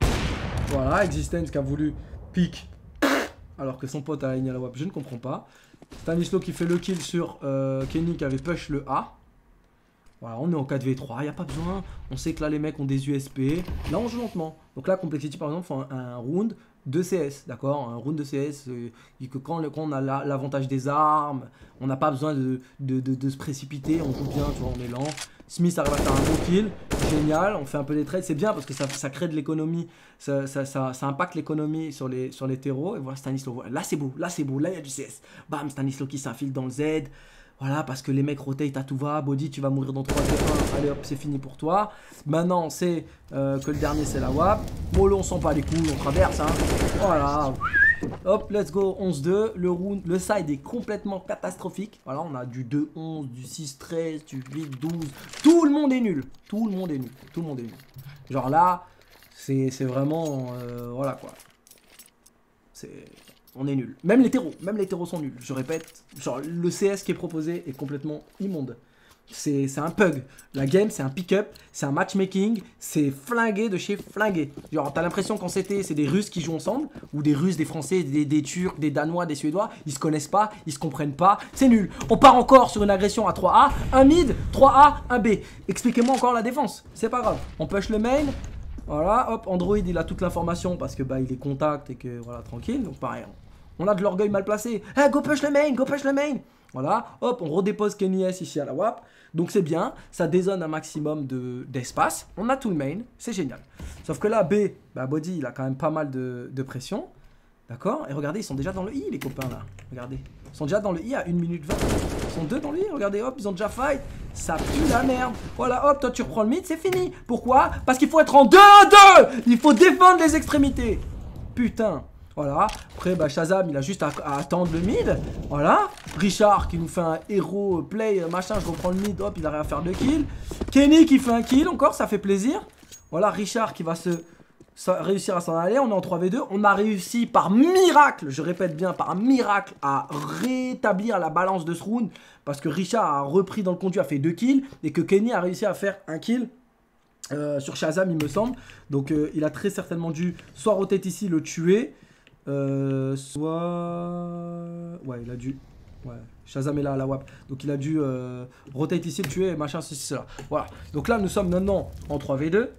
Voilà, Existence qui a voulu pick alors que son pote a aligné la W A P, je ne comprends pas. Stanislo qui fait le kill sur euh, Kenny qui avait push le A. Voilà, on est en quatre v trois, il n'y a pas besoin. On sait que là les mecs ont des U S P. Là on joue lentement. Donc là Complexity par exemple fait un, un round de C S, d'accord? Un round de C S, euh, et que quand, quand on a l'avantage des armes, on n'a pas besoin de, de, de, de se précipiter, on joue bien, tu vois, on est lent. Smith arrive à faire un beau kill, génial, on fait un peu des trades, c'est bien parce que ça, ça crée de l'économie, ça, ça, ça, ça impacte l'économie sur les, sur les terreaux. Et voilà Stanislo, là c'est beau, là c'est beau, là il y a du C S. Bam, Stanislo qui s'infile dans le Z. Voilà, parce que les mecs rotate à tout va. Body, tu vas mourir dans trois v un. Allez hop, c'est fini pour toi. Maintenant, c'est euh, que le dernier, c'est la W A P. Molo, on sent pas les coups, on traverse. Hein. Voilà. Hop, let's go. onze deux. Le round, le side est complètement catastrophique. Voilà, on a du deux onze, du six treize, du huit douze. Tout le monde est nul. Tout le monde est nul. Tout le monde est nul. Genre là, c'est vraiment... Euh, voilà quoi. C'est... On est nul. Même les terreaux, même les terreaux sont nuls. Je répète, genre le C S qui est proposé est complètement immonde. C'est un pug. La game, c'est un pick-up, c'est un matchmaking, c'est flingué de chez flingué. Genre, t'as l'impression qu'en C T, c'est des Russes qui jouent ensemble, ou des Russes, des Français, des, des Turcs, des Danois, des Suédois. Ils se connaissent pas, ils se comprennent pas. C'est nul. On part encore sur une agression à trois A, un mid, trois A, un B. Expliquez-moi encore la défense. C'est pas grave. On push le main. Voilà, hop, Android il a toute l'information parce que bah il est contact et que voilà, tranquille. Donc pareil, on a de l'orgueil mal placé. Hey, go push le main, go push le main. Voilà, hop, on redépose Kenny S ici à la W A P. Donc c'est bien, ça dézone un maximum d'espace. De, on a tout le main, c'est génial. Sauf que là, B, bah Body, il a quand même pas mal de, de pression. D'accord? Et regardez, ils sont déjà dans le I, les copains là. Regardez. Ils sont déjà dans le I à une minute vingt. Ils sont deux dans le I, regardez, hop, ils ont déjà fight. Ça pue la merde. Voilà, hop, toi tu reprends le mid, c'est fini. Pourquoi? Parce qu'il faut être en deux à deux. Il faut défendre les extrémités. Putain. Voilà. Après, bah, Shazam, il a juste à, à attendre le mid. Voilà. Richard qui nous fait un héros play, machin, je reprends le mid, hop, il a rien à faire de kill. Kenny qui fait un kill encore, ça fait plaisir. Voilà, Richard qui va se... réussir à s'en aller, on est en trois v deux, on a réussi par miracle, je répète bien par miracle, à rétablir la balance de ce round, parce que Richard a repris dans le conduit, a fait deux kills, et que Kenny a réussi à faire un kill euh, sur Shazam il me semble, donc euh, il a très certainement dû soit rotate ici, le tuer, euh, soit... ouais il a dû... ouais, Shazam est là à la W A P, donc il a dû euh, rotate ici, le tuer, et machin, ceci, cela, voilà, donc là nous sommes maintenant en trois v deux.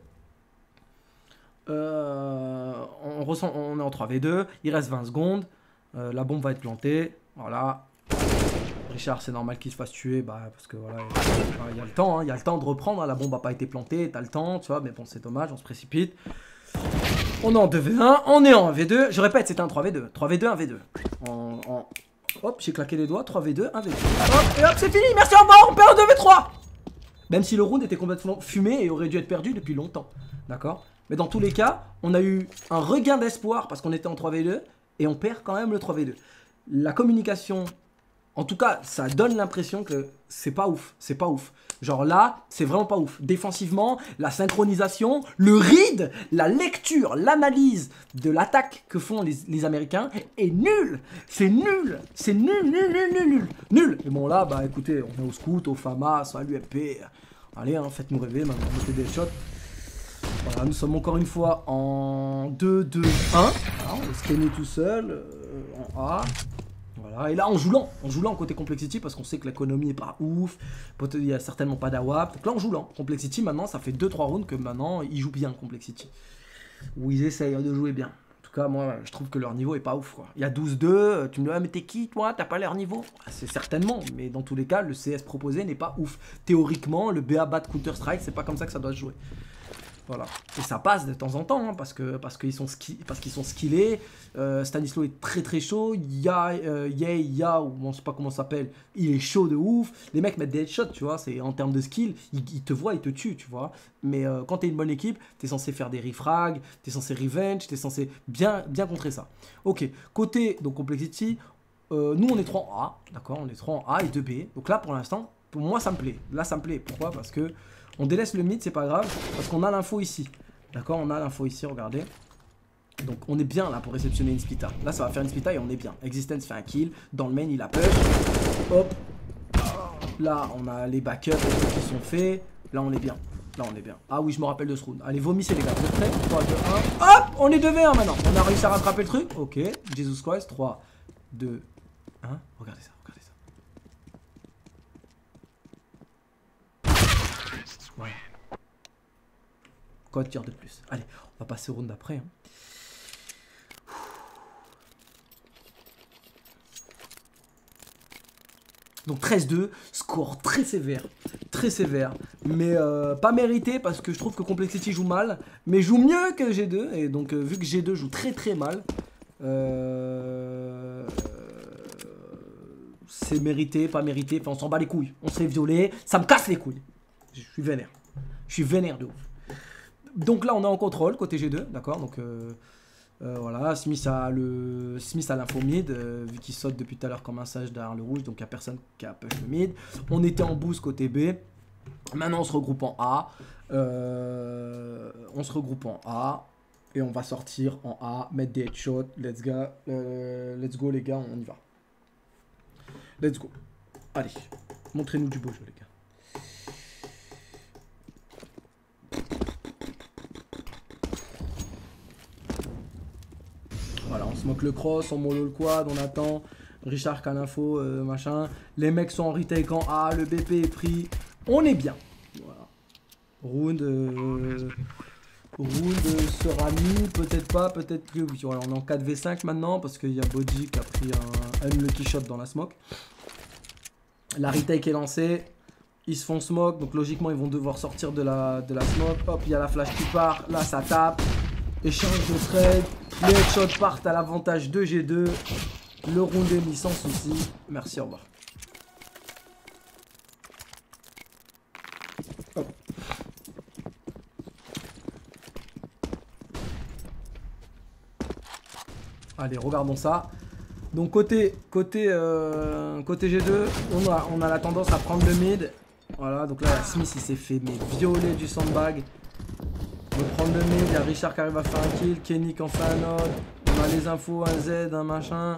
Euh, on, ressent, on est en trois v deux, il reste vingt secondes, euh, la bombe va être plantée, voilà. Richard c'est normal qu'il se fasse tuer, bah, parce que voilà, il y a le temps, hein, il y a le temps de reprendre, hein, la bombe n'a pas été plantée, t'as le temps, tu vois, mais bon c'est dommage, on se précipite. On est en deux v un, on est en un v deux, je répète c'était un trois v deux, trois v deux, un v deux. En, en... Hop, j'ai claqué les doigts, trois v deux, un v deux. Hop, et hop c'est fini, merci, au revoir, on perd en deux v trois. Même si le round était complètement fumé et aurait dû être perdu depuis longtemps, d'accord? Mais dans tous les cas, on a eu un regain d'espoir parce qu'on était en trois v deux et on perd quand même le trois v deux. La communication, en tout cas, ça donne l'impression que c'est pas ouf, c'est pas ouf. Genre là, c'est vraiment pas ouf. Défensivement, la synchronisation, le read, la lecture, l'analyse de l'attaque que font les, les Américains est nul. C'est nul, c'est nul, nul, nul, nul, nul, nul. Et bon là, bah écoutez, on est au scout, au FAMAS, à l'U M P. Allez, hein, faites-nous rêver, maintenant, mettez des shots. Voilà, nous sommes encore une fois en deux deux un. Voilà, on est scanné tout seul, euh, en A. Voilà, et là on joue lent, on joue lent côté Complexity parce qu'on sait que l'économie est pas ouf, il y a certainement pas d'A W A P. Donc là on joue lent. Complexity maintenant, ça fait deux trois rounds que maintenant ils jouent bien Complexity. Ou ils essayent de jouer bien. En tout cas, moi je trouve que leur niveau est pas ouf quoi. Il y a douze deux, tu me dis ah mais t'es qui toi, t'as pas leur niveau? Ah, c'est certainement, mais dans tous les cas le C S proposé n'est pas ouf. Théoriquement, le B A B A de Counter Strike, c'est pas comme ça que ça doit se jouer. Voilà. Et ça passe de temps en temps, hein, parce que parce qu'ils sont, ski, parce qu'ils sont skillés. Euh, Stanislo est très très chaud. Ya, euh, Yay, Ya, ou on sait pas comment ça s'appelle, il est chaud de ouf. Les mecs mettent des headshots, tu vois, c'est en termes de skill, ils, ils te voient, ils te tuent, tu vois. Mais euh, quand t'es une bonne équipe, t'es censé faire des refrags, t'es censé revenge, t'es censé bien, bien contrer ça. Ok, côté donc Complexity, euh, nous on est trois en A, d'accord, on est trois en A et deux B. Donc là pour l'instant, pour moi ça me plaît. Là ça me plaît, pourquoi? Parce que on délaisse le mid, c'est pas grave, parce qu'on a l'info ici. D'accord, on a l'info ici, regardez. Donc on est bien là pour réceptionner une splita. Là ça va faire une splita et on est bien. Existence fait un kill, dans le main il a push. Hop. Là on a les backups qui sont faits. Là on est bien. Là on est bien. Ah oui je me rappelle de ce round. Allez vomissez les gars, vous êtes prêts? trois, deux, un. Hop, on est deux v un maintenant. On a réussi à rattraper le truc. Ok, Jesus Christ, trois, deux, un. Regardez ça. Ouais. Quoi de dire de plus? Allez, on va passer au round d'après. Hein. Donc treize deux, score très sévère, très sévère, mais euh, pas mérité parce que je trouve que Complexity joue mal, mais joue mieux que G deux, et donc euh, vu que G deux joue très très mal, euh, c'est mérité, pas mérité, enfin on s'en bat les couilles, on s'est violé, ça me casse les couilles. Je suis vénère. Je suis vénère de ouf. Donc là, on est en contrôle côté G deux, d'accord. Donc euh, euh, voilà, Smith a le Smith a l'info mid, euh, vu qu'il saute depuis tout à l'heure comme un sage derrière le rouge, donc il n'y a personne qui a push le mid. On était en boost côté B. Maintenant, on se regroupe en A. Euh, on se regroupe en A. Et on va sortir en A, mettre des headshots. Let's go, euh, let's go les gars, on y va. Let's go. Allez, montrez-nous du beau jeu les gars. Voilà, on se moque le cross, on mollo le quad, on attend. Richard qui a l'info, euh, machin. Les mecs sont en retake en A, le B P est pris. On est bien. Voilà. Round. Euh... Round sera mis, peut-être pas, peut-être que oui. Voilà, on est en quatre v cinq maintenant parce qu'il y a Bodji qui a pris un unlucky shot dans la smoke. La retake est lancée. Ils se font smoke, donc logiquement ils vont devoir sortir de la, de la smoke. Hop, il y a la flash qui part, là ça tape. Échange de trade, les headshots partent à l'avantage de G deux. Le round est mis sans souci. Merci, au revoir. Hop. Allez, regardons ça. Donc côté, côté, euh, côté G deux, on a, on a la tendance à prendre le mid. Voilà, donc là, Smith il s'est fait mais violer du sandbag. On va prendre le mid, il y a Richard qui arrive à faire un kill, Kenny qui en fait un autre. On a les infos, un Z, un machin.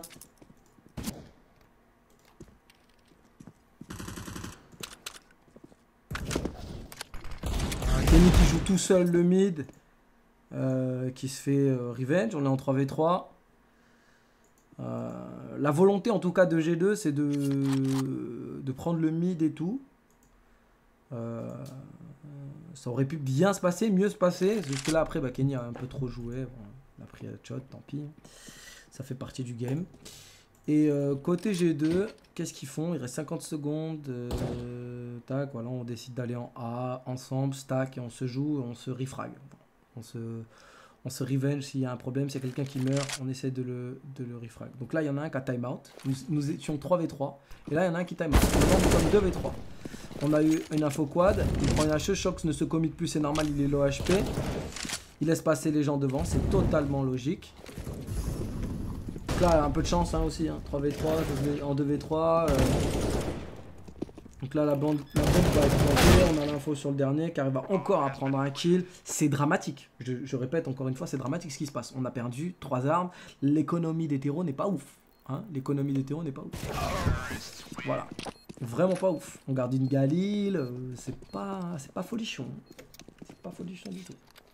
Kenny qui joue tout seul le mid, euh, qui se fait euh, revenge, on est en trois v trois. Euh, la volonté en tout cas de G deux c'est de, de prendre le mid et tout. Euh, ça aurait pu bien se passer, mieux se passer. Jusque là après bah, Kenny a un peu trop joué. Bon, il a pris un shot, tant pis. Ça fait partie du game. Et euh, côté G deux, qu'est-ce qu'ils font? Il reste cinquante secondes. Euh, tac, voilà, on décide d'aller en A ensemble, stack, et on se joue, on se refrag. On se, on se revenge s'il y a un problème, s'il y a quelqu'un qui meurt, on essaie de le, de le refrag. Donc là, il y en a un qui a time out. Nous, nous étions trois v trois. Et là, il y en a un qui time out. Maintenant, nous sommes deux v trois. On a eu une info quad. Il prend une H E. Shox ne se commit plus, c'est normal, il est low H P. Il laisse passer les gens devant, c'est totalement logique. Donc là, un peu de chance hein, aussi. Hein. trois v trois en deux v trois. Euh... Donc là, la bande, la bande va être plantée. On a l'info sur le dernier qui arrive encore à prendre un kill. C'est dramatique. Je, je répète encore une fois, c'est dramatique ce qui se passe. On a perdu trois armes. L'économie des terreaux n'est pas ouf. Hein. L'économie des terreaux n'est pas ouf. Voilà. Vraiment pas ouf. On garde une Galil. Euh, c'est pas, c'est pas folichon. C'est pas folichon du tout.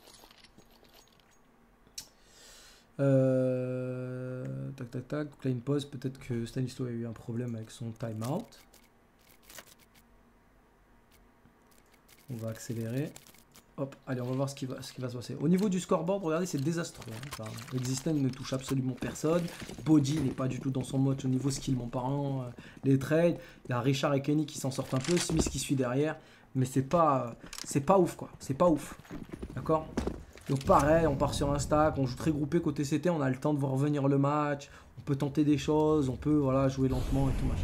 Euh, tac tac tac. Donc là, une pause. Peut-être que Stanislas a eu un problème avec son timeout. On va accélérer. Hop, allez, on va voir ce qui va, ce qui va se passer. Au niveau du scoreboard, regardez, c'est désastreux. Hein. Enfin, Existence ne touche absolument personne. Bodji n'est pas du tout dans son mode au niveau skill, mon parent. Euh, les trades. Il y a Richard et Kenny qui s'en sortent un peu. Smith qui suit derrière. Mais c'est pas, c'est pas ouf, quoi. C'est pas ouf. D'accord? Donc pareil, on part sur un stack. On joue très groupé côté C T. On a le temps de voir revenir le match. On peut tenter des choses. On peut voilà, jouer lentement et tout machin.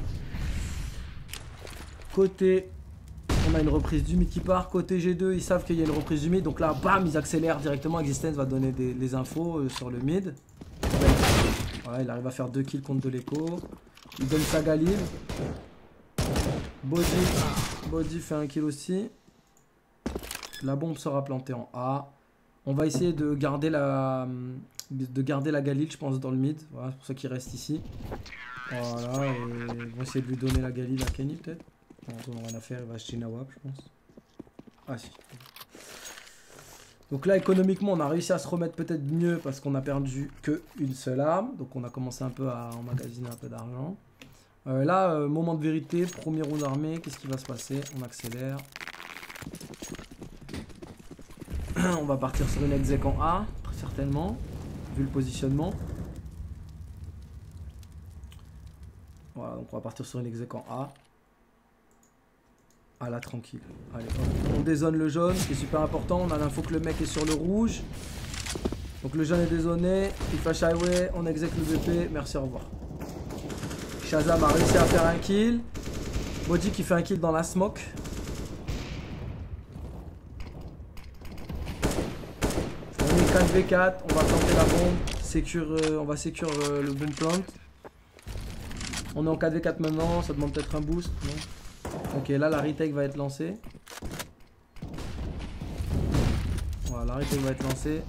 Côté... On a une reprise du mid qui part. Côté G deux, ils savent qu'il y a une reprise du mid. Donc là, bam, ils accélèrent directement. Existence va donner des, les infos euh, sur le mid. Voilà, il arrive à faire deux kills contre de l'écho. Il donne sa Galil. Bodji, Bodji fait un kill aussi. La bombe sera plantée en A. On va essayer de garder la, de garder la Galil, je pense, dans le mid. Voilà, c'est pour ça qu'il reste ici. Voilà, et on va essayer de lui donner la Galil à Kenny peut-être. On n'a rien à faire, il va acheter Nawab, je pense. Ah si. Donc là, économiquement, on a réussi à se remettre peut-être mieux parce qu'on a perdu qu'une seule arme. Donc on a commencé un peu à emmagasiner un peu d'argent. Euh, là, euh, moment de vérité, premier round armé, qu'est-ce qui va se passer? On accélère. On va partir sur une exec en A, certainement, vu le positionnement. Voilà, donc on va partir sur une exec en A. Ah là, tranquille. Allez, on dézone le jaune, c'est super important. On a l'info que le mec est sur le rouge. Donc le jaune est dézoné. Il flash highway, on exec le V P. Merci, au revoir. Shazam a réussi à faire un kill. Bodji qui fait un kill dans la smoke. On est quatre v quatre, on va planter la bombe. Sécure, euh, on va sécure euh, le bomb plant. On est en quatre v quatre maintenant, ça demande peut-être un boost. Non ? Ok, là la retake va être lancée. Voilà, la retake va être lancée.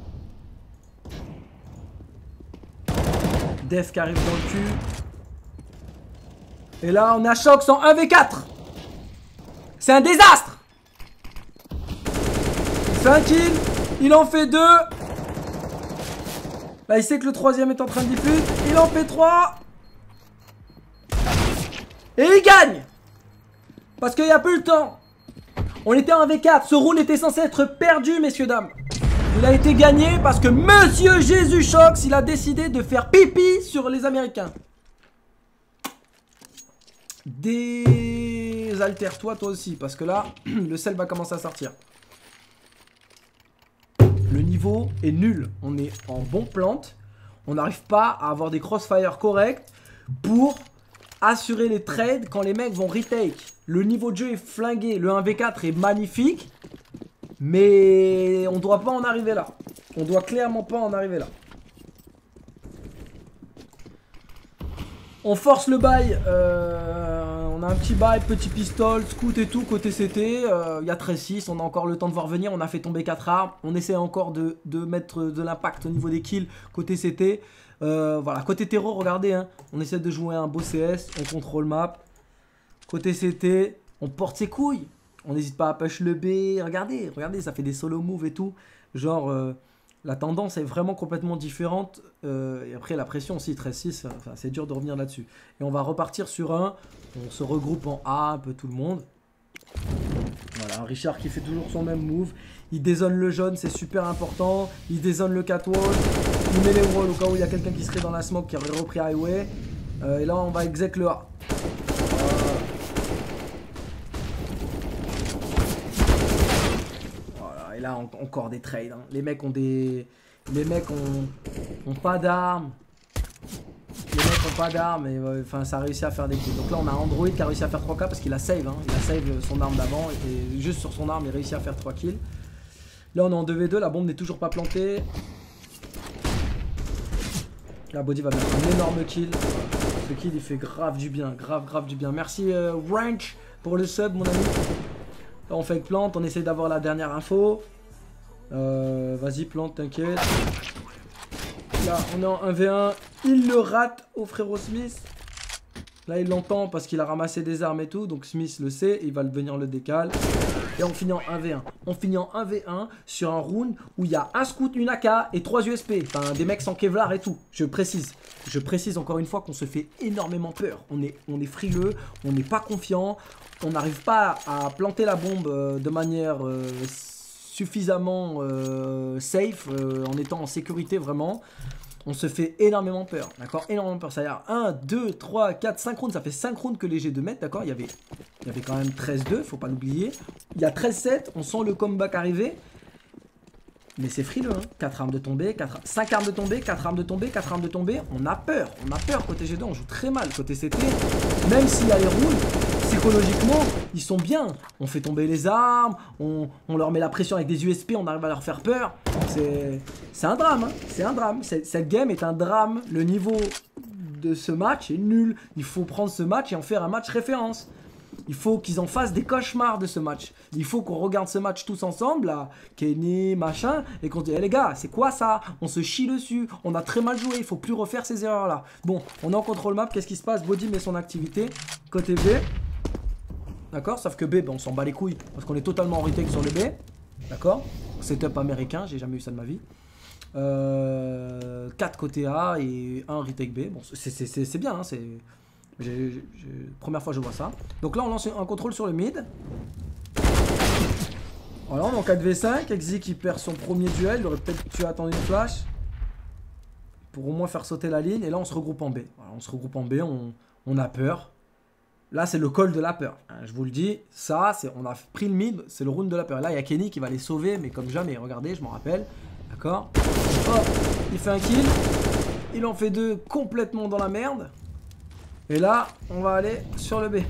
Def qui arrive dans le cul. Et là on a Shox en un v quatre. C'est un désastre. Il fait un kill. Il en fait deux. Là il sait que le troisième est en train de diffuse. Il en fait trois. Et il gagne. Parce qu'il n'y a plus le temps. On était en un v quatre. Ce round était censé être perdu, messieurs, dames. Il a été gagné parce que Monsieur Jésus Shox, il a décidé de faire pipi sur les Américains. Désaltère-toi toi aussi, parce que là, le sel va commencer à sortir. Le niveau est nul. On est en bon plante. On n'arrive pas à avoir des crossfire corrects pour assurer les trades quand les mecs vont retake. Le niveau de jeu est flingué. Le un v quatre est magnifique. Mais on doit pas en arriver là. On doit clairement pas en arriver là. On force le bail. Euh, on a un petit bail, petit pistol, scout et tout côté C T. Il euh, y a treize six. On a encore le temps de voir venir. On a fait tomber quatre armes. On essaie encore de, de mettre de l'impact au niveau des kills côté C T. Euh, voilà, côté terreau, regardez. Hein, on essaie de jouer un beau C S. On contrôle map. Côté C T, on porte ses couilles. On n'hésite pas à push le B. Regardez, regardez, ça fait des solo moves et tout. Genre, euh, la tendance est vraiment complètement différente. Euh, et après, la pression aussi, treize six, enfin, c'est dur de revenir là-dessus. Et on va repartir sur un. On se regroupe en A, un peu tout le monde. Voilà, Richard qui fait toujours son même move. Il dézone le jaune, c'est super important. Il dézone le catwalk. Il met les walls au cas où il y a quelqu'un qui serait dans la smoke qui aurait repris highway. Euh, et là, on va exec le A. Et là, on, encore des trades. Hein. Les mecs ont des... Les mecs ont, ont pas d'armes. Les mecs ont pas d'armes. Et enfin, euh, ça a réussi à faire des kills. Donc là, on a Android qui a réussi à faire trois K parce qu'il a save. Hein. Il a save son arme d'avant. Et juste sur son arme, il a réussi à faire trois kills. Là, on est en deux v deux. La bombe n'est toujours pas plantée. La body va mettre un énorme kill. Ce kill, il fait grave du bien. Grave, grave du bien. Merci euh, Ranch pour le sub, mon ami. Là, on fait plante, on essaie d'avoir la dernière info. Euh, Vas-y, plante, t'inquiète. Là, on est en un v un. Il le rate au frérot Smith. Là, il l'entend parce qu'il a ramassé des armes et tout. Donc, Smith le sait. Il va venir le décaler. Et on finit en un v un. On finit en un v un sur un round où il y a un scout, une A K et trois U S P. Enfin, des mecs sans Kevlar et tout. Je précise. Je précise encore une fois qu'on se fait énormément peur. On est, on est frileux. On n'est pas confiant. On n'arrive pas à planter la bombe euh, de manière euh, suffisamment euh, safe, euh, en étant en sécurité vraiment. On se fait énormément peur, d'accord? Énormément peur. Ça y est, un, deux, trois, quatre, cinq rounds. Ça fait cinq rounds que les G deux mettent, d'accord? Il y avait, il y avait quand même treize deux, faut pas l'oublier. Il y a treize sept, on sent le comeback arriver. Mais c'est frileux, hein. quatre armes de tomber, quatre, cinq armes de tomber, quatre armes de tomber, quatre armes de tomber. On a peur, on a peur côté G deux, on joue très mal. Côté C T, même s'il y a les rounds, psychologiquement, ils sont bien. On fait tomber les armes, on, on leur met la pression avec des U S P, on arrive à leur faire peur. C'est un drame, hein. C'est un drame. Cette game est un drame. Le niveau de ce match est nul. Il faut prendre ce match et en faire un match référence. Il faut qu'ils en fassent des cauchemars de ce match. Il faut qu'on regarde ce match tous ensemble, là, Kenny, machin, et qu'on se dise, hey, les gars, c'est quoi ça? On se chie dessus, on a très mal joué, il faut plus refaire ces erreurs-là. Bon, on est en contrôle map, qu'est-ce qui se passe? Body met son activité, côté B. D'accord? Sauf que B, ben, on s'en bat les couilles, parce qu'on est totalement en retake sur le B. D'accord? Setup américain, j'ai jamais eu ça de ma vie. Euh, quatre côté A et un retake B. Bon, c'est bien, hein, c'est... J'ai, j'ai, première fois je vois ça. Donc là on lance un contrôle sur le mid. Voilà, on est en quatre v cinq. Exi qui perd son premier duel. Il aurait peut-être dû attendre une flash pour au moins faire sauter la ligne. Et là on se regroupe en B. Voilà, on se regroupe en B, on, on a peur. Là c'est le call de la peur, hein, je vous le dis. Ça, on a pris le mid, c'est le round de la peur. Et là il y a Kenny qui va les sauver, mais comme jamais. Regardez, je m'en rappelle. D'accord. Hop, il fait un kill. Il en fait deux complètement dans la merde. Et là, on va aller sur le B.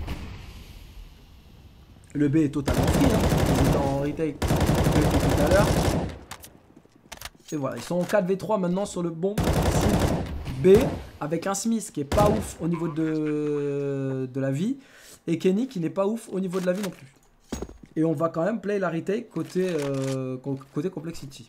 Le B est totalement free, hein. Ils étaient en retake depuis tout à l'heure. Et voilà, ils sont en quatre v trois maintenant sur le bon B. Avec un Smith qui est pas ouf au niveau de, de la vie. Et Kenny qui n'est pas ouf au niveau de la vie non plus. Et on va quand même play la retake côté, euh, côté Complexity.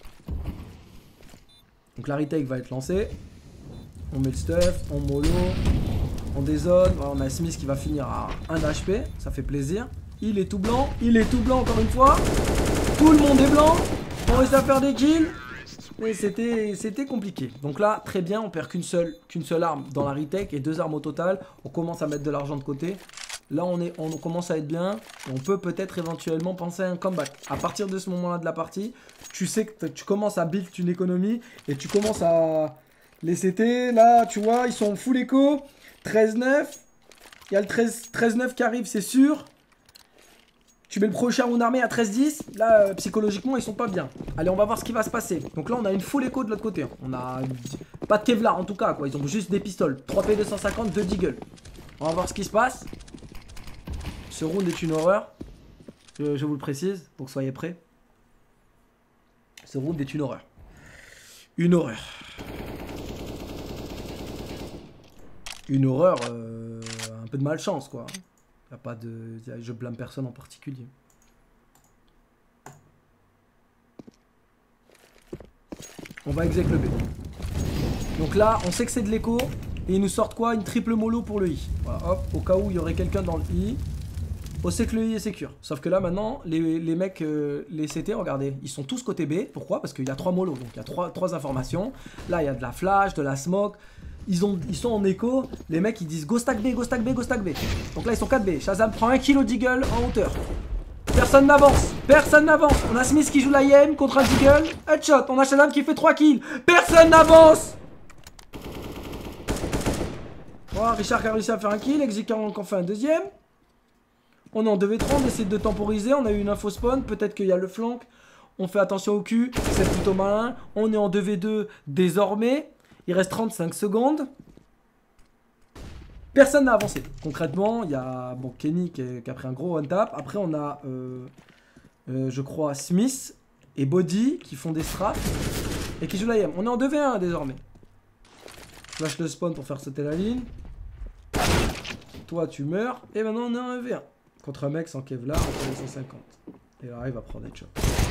Donc la retake va être lancée. On met le stuff, on mollo. On dézone, voilà, on a Smith qui va finir à un H P, ça fait plaisir. Il est tout blanc, il est tout blanc encore une fois. Tout le monde est blanc. On réussit à faire des kills. Mais c'était compliqué. Donc là, très bien, on perd qu'une seule, qu'une seule arme dans la retake et deux armes au total. On commence à mettre de l'argent de côté. Là, on, est, on commence à être bien. On peut peut-être éventuellement penser à un comeback. À partir de ce moment-là de la partie, tu sais que tu commences à build une économie et tu commences à... Les C T, là, tu vois, ils sont en full écho. treize neuf. Il y a le treize neuf qui arrive, c'est sûr. Tu mets le prochain round armé à treize dix. Là, euh, psychologiquement, ils sont pas bien. Allez, on va voir ce qui va se passer. Donc là, on a une full écho de l'autre côté. On a pas de Kevlar, en tout cas, quoi. Ils ont juste des pistoles. trois P deux cent cinquante, deux Deagle. On va voir ce qui se passe. Ce round est une horreur. Je, je vous le précise, pour que vous soyez prêts. Ce round est une horreur. Une horreur. Une horreur, euh, un peu de malchance, quoi. Y a pas de... Je blâme personne en particulier. On va exec le B. Donc là, on sait que c'est de l'écho. Et ils nous sortent quoi? Une triple mollo pour le I. Voilà, hop, au cas où il y aurait quelqu'un dans le I. On sait que le I est sécure. Sauf que là, maintenant, les, les mecs, euh, les C T, regardez, ils sont tous côté B. Pourquoi? Parce qu'il y a trois mollos. Donc il y a trois, trois informations. Là, il y a de la flash, de la smoke. Ils, ont, ils sont en écho, les mecs ils disent go stack B, go stack B, go stack B. Donc là ils sont quatre B, Shazam prend un kilo Deagle en hauteur. Personne n'avance, personne n'avance. On a Smith qui joue la I M contre un Deagle, headshot, on a Shazam qui fait trois kills. Personne n'avance. Oh, Richard qui a réussi à faire un kill, Exik qui a encore fait un deuxième. On est en deux v trois, on essaie de temporiser, on a eu une info spawn, peut-être qu'il y a le flank. On fait attention au cul, c'est plutôt malin. On est en deux v deux désormais. Il reste trente-cinq secondes. Personne n'a avancé. Concrètement, il y a bon, Kenny qui, est, qui a pris un gros one tap. Après, on a, euh, euh, je crois, Smith et Body qui font des straps et qui jouent la I M. On est en deux v un désormais. Flash le spawn pour faire sauter la ligne. Toi, tu meurs. Et maintenant, on est en un v un. Contre un mec sans Kevlar, on prend cent cinquante. Et là, il va prendre des shots.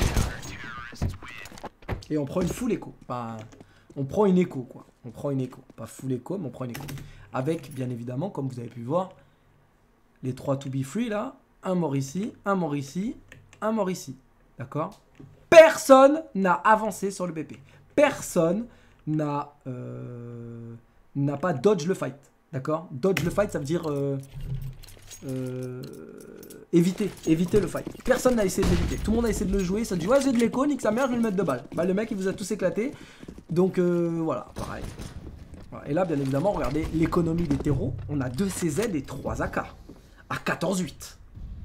Et on prend une full écho. Enfin, on prend une écho, quoi. On prend une écho. Pas full écho, mais on prend une écho. Avec, bien évidemment, comme vous avez pu voir, les trois to be free, là. Un mort ici, un mort ici, un mort ici. D'accord? Personne n'a avancé sur le B P. Personne n'a euh, n'a pas dodge le fight. D'accord? Dodge le fight, ça veut dire... Euh, euh, éviter, éviter le fight. Personne n'a essayé de l'éviter. Tout le monde a essayé de le jouer. Ça dit ouais j'ai de l'écho, nique sa mère, je vais le mettre de balle. Bah le mec il vous a tous éclaté. Donc euh, voilà, pareil. Voilà. Et là bien évidemment, regardez l'économie des terreaux. On a deux C Z et trois A K. À quatorze huit.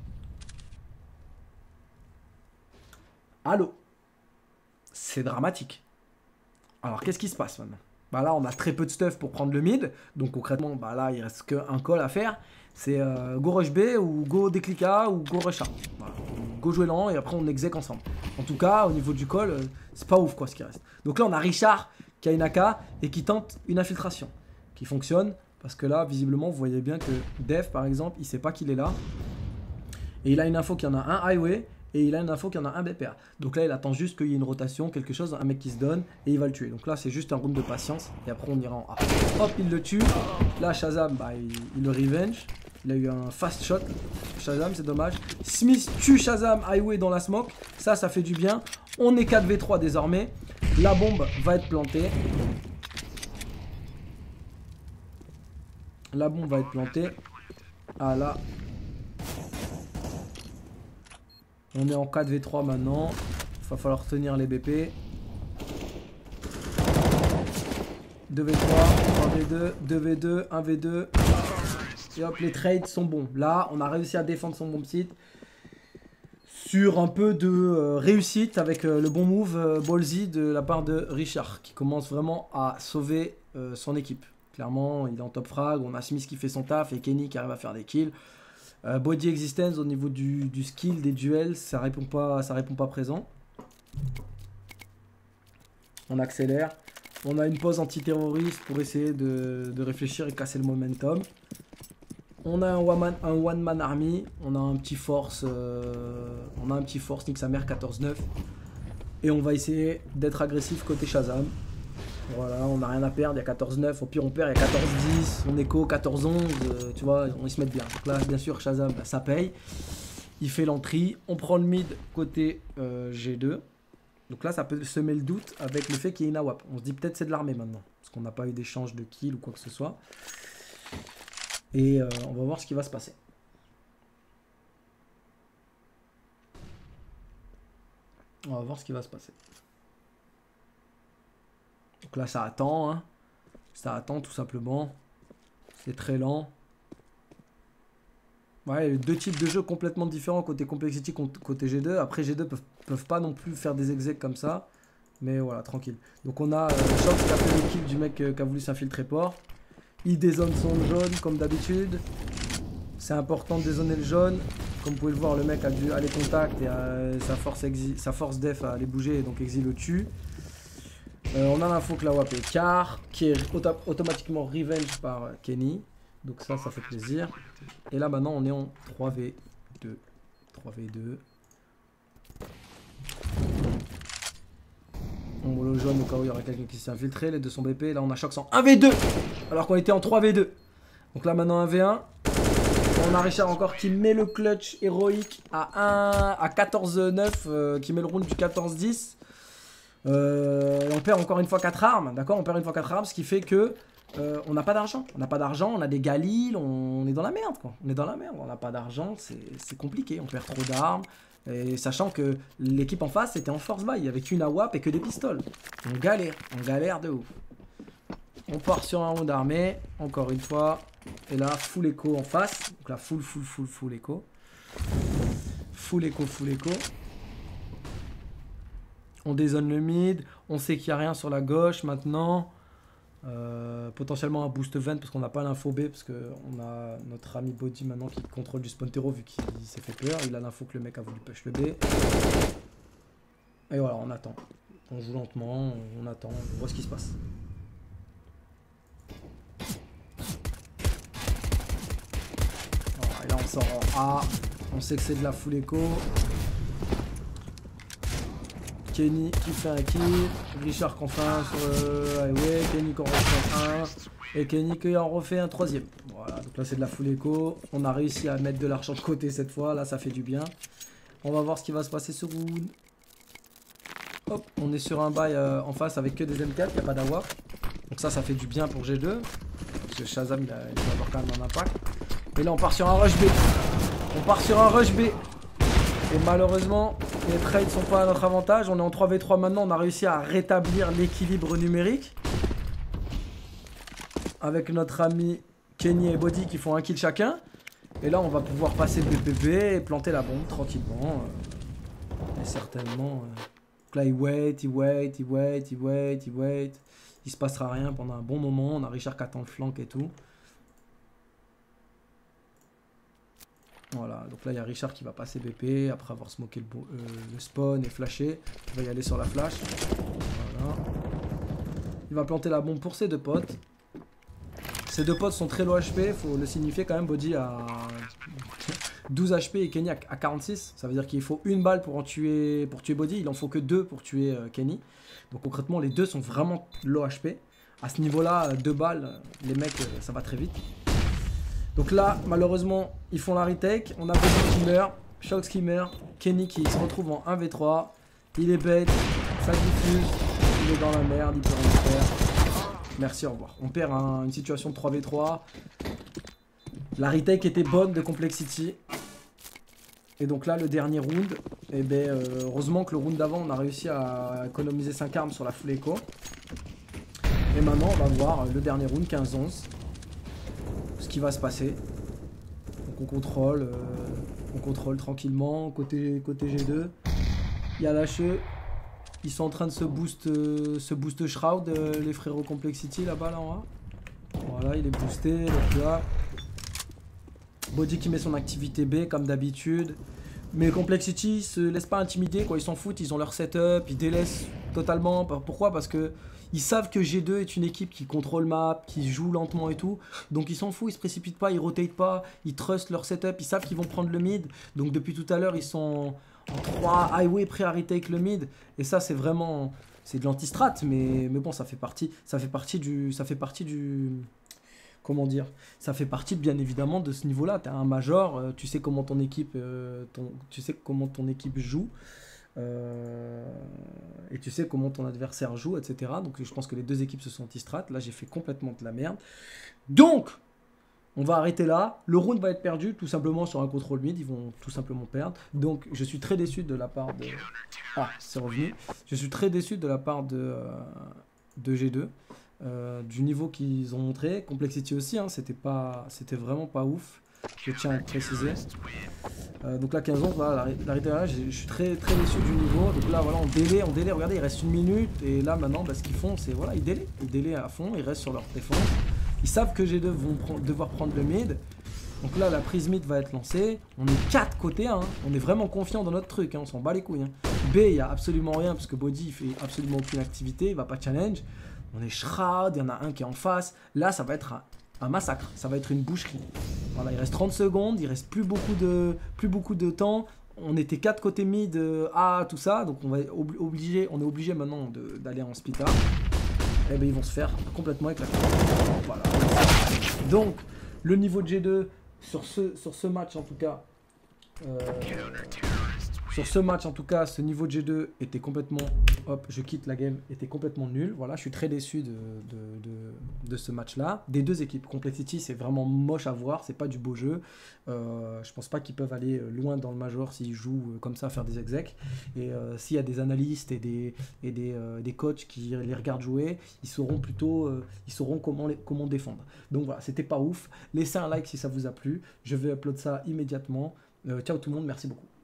Allô. C'est dramatique. Alors qu'est-ce qui se passe maintenant? Bah là on a très peu de stuff pour prendre le mid. Donc concrètement, bah là il reste qu'un call à faire. C'est euh, go rush B ou go déclic A ou go rush A. Voilà. Go jouer lent et après on exec ensemble. En tout cas, au niveau du call, euh, c'est pas ouf quoi ce qui reste. Donc là on a Richard qui a une A K et qui tente une infiltration. Qui fonctionne parce que là visiblement vous voyez bien que Dev par exemple il sait pas qu'il est là. Et il a une info qu'il y en a un highway et il a une info qu'il y en a un B P A. Donc là il attend juste qu'il y ait une rotation, quelque chose, un mec qui se donne et il va le tuer. Donc là c'est juste un round de patience et après on ira en A. Hop il le tue. Là Shazam bah, il, il le revenge. Il a eu un fast shot. Shazam, c'est dommage. Smith tue Shazam highway dans la smoke. Ça, ça fait du bien. On est quatre v trois désormais. La bombe va être plantée. La bombe va être plantée. Ah là. On est en quatre v trois maintenant. Il va falloir tenir les B P. deux v trois, trois v deux, deux v deux, un v deux. Et hop, les trades sont bons. Là, on a réussi à défendre son bomb site sur un peu de euh, réussite avec euh, le bon move euh, ballsy de la part de Richard qui commence vraiment à sauver euh, son équipe. Clairement, il est en top frag. On a Smith qui fait son taf et Kenny qui arrive à faire des kills. Euh, body existence au niveau du, du skill des duels, ça répond pas, ça répond pas présent. On accélère. On a une pause antiterroriste pour essayer de, de réfléchir et casser le momentum. On a un one man, un one man army, on a un petit force, euh, on a un petit force nique sa mère quatorze neuf et on va essayer d'être agressif côté Shazam. Voilà, on n'a rien à perdre, il y a quatorze neuf, au pire on perd, il y a quatorze dix, on écho quatorze onze, euh, tu vois, on y se met bien. Donc là bien sûr Shazam bah, ça paye, il fait l'entrée, on prend le mid côté euh, G deux. Donc là ça peut semer le doute avec le fait qu'il y ait une A W A P. On se dit peut-être c'est de l'armée maintenant, parce qu'on n'a pas eu d'échange de kills ou quoi que ce soit. Et euh, on va voir ce qui va se passer. On va voir ce qui va se passer. Donc là, ça attend. Hein. Ça attend tout simplement. C'est très lent. Ouais, deux types de jeux complètement différents côté Complexity, côté G deux. Après, G deux peuvent, peuvent pas non plus faire des execs comme ça. Mais voilà, tranquille. Donc on a euh, Shox qui a fait l'équipe du mec euh, qui a voulu s'infiltrer port. Il dézone son jaune comme d'habitude. C'est important de dézoner le jaune. Comme vous pouvez le voir, le mec a dû aller contact et euh, sa, force sa force def a aller bouger et donc Exil le tue. Euh, on a l'info que la W A P est car, qui est auto automatiquement revenge par euh, Kenny. Donc ça, ça fait plaisir. Et là maintenant on est en trois v deux. trois v deux. On voit le jaune au cas où il y aura quelqu'un qui s'est infiltré. Les deux sont B P. Là on a Shox en un v deux. Alors qu'on était en trois v deux. Donc là maintenant un v un. On a Richard encore qui met le clutch héroïque à, à quatorze neuf, euh, qui met le round du quatorze dix. Euh, on perd encore une fois quatre armes, d'accord. On perd une fois quatre armes, ce qui fait que euh, on n'a pas d'argent. On n'a pas d'argent, on a des Galil, on, on est dans la merde, quoi. On est dans la merde, on n'a pas d'argent, c'est compliqué. On perd trop d'armes. Et sachant que l'équipe en face était en force buy, avec une A W A P et que des pistoles. On galère, on galère de ouf. On part sur un round armé, encore une fois. Et là, full écho en face. Donc là, full, full, full, full écho. Full écho, full écho. On dézone le mid. On sait qu'il n'y a rien sur la gauche maintenant. Euh, potentiellement un boost vent parce qu'on n'a pas l'info B. Parce qu'on a notre ami Body maintenant qui contrôle du Spontero vu qu'il s'est fait peur. Il a l'info que le mec a voulu push le B. Et voilà, on attend. On joue lentement, on attend, on voit ce qui se passe. Et là on sort en A, on sait que c'est de la full écho. Kenny qui fait un kill, Richard qui en fait un sur le highway, Kenny qui en refait un, et Kenny qui en refait un troisième. Voilà, donc là c'est de la full écho. On a réussi à mettre de l'argent de côté cette fois, là ça fait du bien. On va voir ce qui va se passer ce round. Hop, on est sur un bail euh, en face avec que des M quatre, il n'y a pas d'A W A P. Donc ça, ça fait du bien pour G deux. Parce que Shazam, il, a, il va avoir quand même un impact. Et là, on part sur un rush B. On part sur un rush B. Et malheureusement, les trades sont pas à notre avantage. On est en trois v trois maintenant. On a réussi à rétablir l'équilibre numérique. Avec notre ami Kenny et Body qui font un kill chacun. Et là, on va pouvoir passer le B P B et planter la bombe tranquillement. Et certainement... Donc là, il wait, il wait, il wait, il wait, il wait. Il se passera rien pendant un bon moment. On a Richard qui attend le flank et tout. Voilà, donc là il y a Richard qui va passer B P après avoir smoké le, euh, le spawn et flashé. Il va y aller sur la flash. Voilà. Il va planter la bombe pour ses deux potes. Ses deux potes sont très low H P, faut le signifier quand même. Body à douze H P et Kenny à quarante-six. Ça veut dire qu'il faut une balle pour en tuer, pour tuer Body. Il en faut que deux pour tuer euh, Kenny. Donc concrètement les deux sont vraiment low H P. À ce niveau là, deux balles, les mecs, euh, ça va très vite. Donc là, malheureusement, ils font la retake. On a Body qui meurt, Shox qui meurt, Kenny qui se retrouve en un v trois. Il est bête, ça diffuse, il est dans la merde, il peut rien faire. Merci, au revoir. On perd un, une situation de trois v trois. La retake était bonne de Complexity. Et donc là, le dernier round, eh ben, euh, heureusement que le round d'avant, on a réussi à économiser cinq armes sur la full echo. Et maintenant, on va voir le dernier round, quinze onze. Ce qui va se passer. Donc on contrôle, euh, on contrôle tranquillement côté, côté G deux. Il y a l'H E. Ils sont en train de se boost, euh, se boost Shroud, euh, les frérots Complexity là-bas, là en haut. Voilà, il est boosté. Donc là, Body qui met son activité B comme d'habitude. Mais Complexity se laisse pas intimider, quoi. Ils s'en foutent, ils ont leur setup, ils délaissent totalement. Pourquoi? Parce que ils savent que G deux est une équipe qui contrôle map, qui joue lentement et tout. Donc ils s'en foutent, ils se précipitent pas, ils rotate pas, ils trustent leur setup, ils savent qu'ils vont prendre le mid. Donc depuis tout à l'heure, ils sont en trois highway prêts à retake le mid. Et ça, c'est vraiment... c'est de l'anti-strat, mais, mais bon, ça fait partie, ça fait partie du... ça fait partie du... Comment dire? Ça fait partie bien évidemment de ce niveau-là. Tu as un major, euh, tu sais comment ton équipe, euh, ton, tu sais comment ton équipe joue. Euh, et tu sais comment ton adversaire joue, et cetera. Donc je pense que les deux équipes se sont anti-strat. Là, j'ai fait complètement de la merde. Donc, On va arrêter là. Le round va être perdu tout simplement sur un contrôle mid. Ils vont tout simplement perdre. Donc je suis très déçu de la part de... Ah, c'est revenu. Je suis très déçu de la part de, euh, de G deux. Euh, du niveau qu'ils ont montré. Complexity aussi, hein, c'était pas, c'était vraiment pas ouf. Je tiens à le préciser. Euh, donc là quinze onze, voilà, l'arrêté là, je suis très très déçu du niveau. Donc là voilà, on délai, on délai, regardez, il reste une minute. Et là maintenant, bah, ce qu'ils font, c'est voilà, ils délaient. Ils délaient à fond, ils restent sur leur défense. Ils savent que G deux vont pre devoir prendre le mid. Donc là, la prise mid va être lancée. On est quatre côté un, hein. On est vraiment confiant dans notre truc, hein. On s'en bat les couilles. Hein. B, il n'y a absolument rien, parce que Body, il fait absolument aucune activité, il va pas challenge. On est Shroud, il y en a un qui est en face. Là, ça va être un, un massacre, ça va être une boucherie. Voilà, il reste trente secondes, il reste plus beaucoup de, plus beaucoup de temps. On était quatre côté mid, euh, A, tout ça, donc on, va ob obligé, on est obligé maintenant d'aller en split A. Et ben ils vont se faire complètement éclater. Voilà. Donc, le niveau de G deux, sur ce, sur ce match en tout cas, euh, sur ce match en tout cas, ce niveau de G deux était complètement, hop, je quitte la game, était complètement nul. Voilà, je suis très déçu de, de, de, de ce match-là. Des deux équipes, Complexity, c'est vraiment moche à voir, c'est pas du beau jeu. Euh, je pense pas qu'ils peuvent aller loin dans le major s'ils jouent comme ça à faire des execs. Et euh, s'il y a des analystes et des, et des, euh, des coachs qui les regardent jouer, ils sauront plutôt, euh, ils sauront comment, les, comment défendre. Donc voilà, c'était pas ouf. Laissez un like si ça vous a plu. Je vais upload ça immédiatement. Euh, ciao tout le monde, merci beaucoup.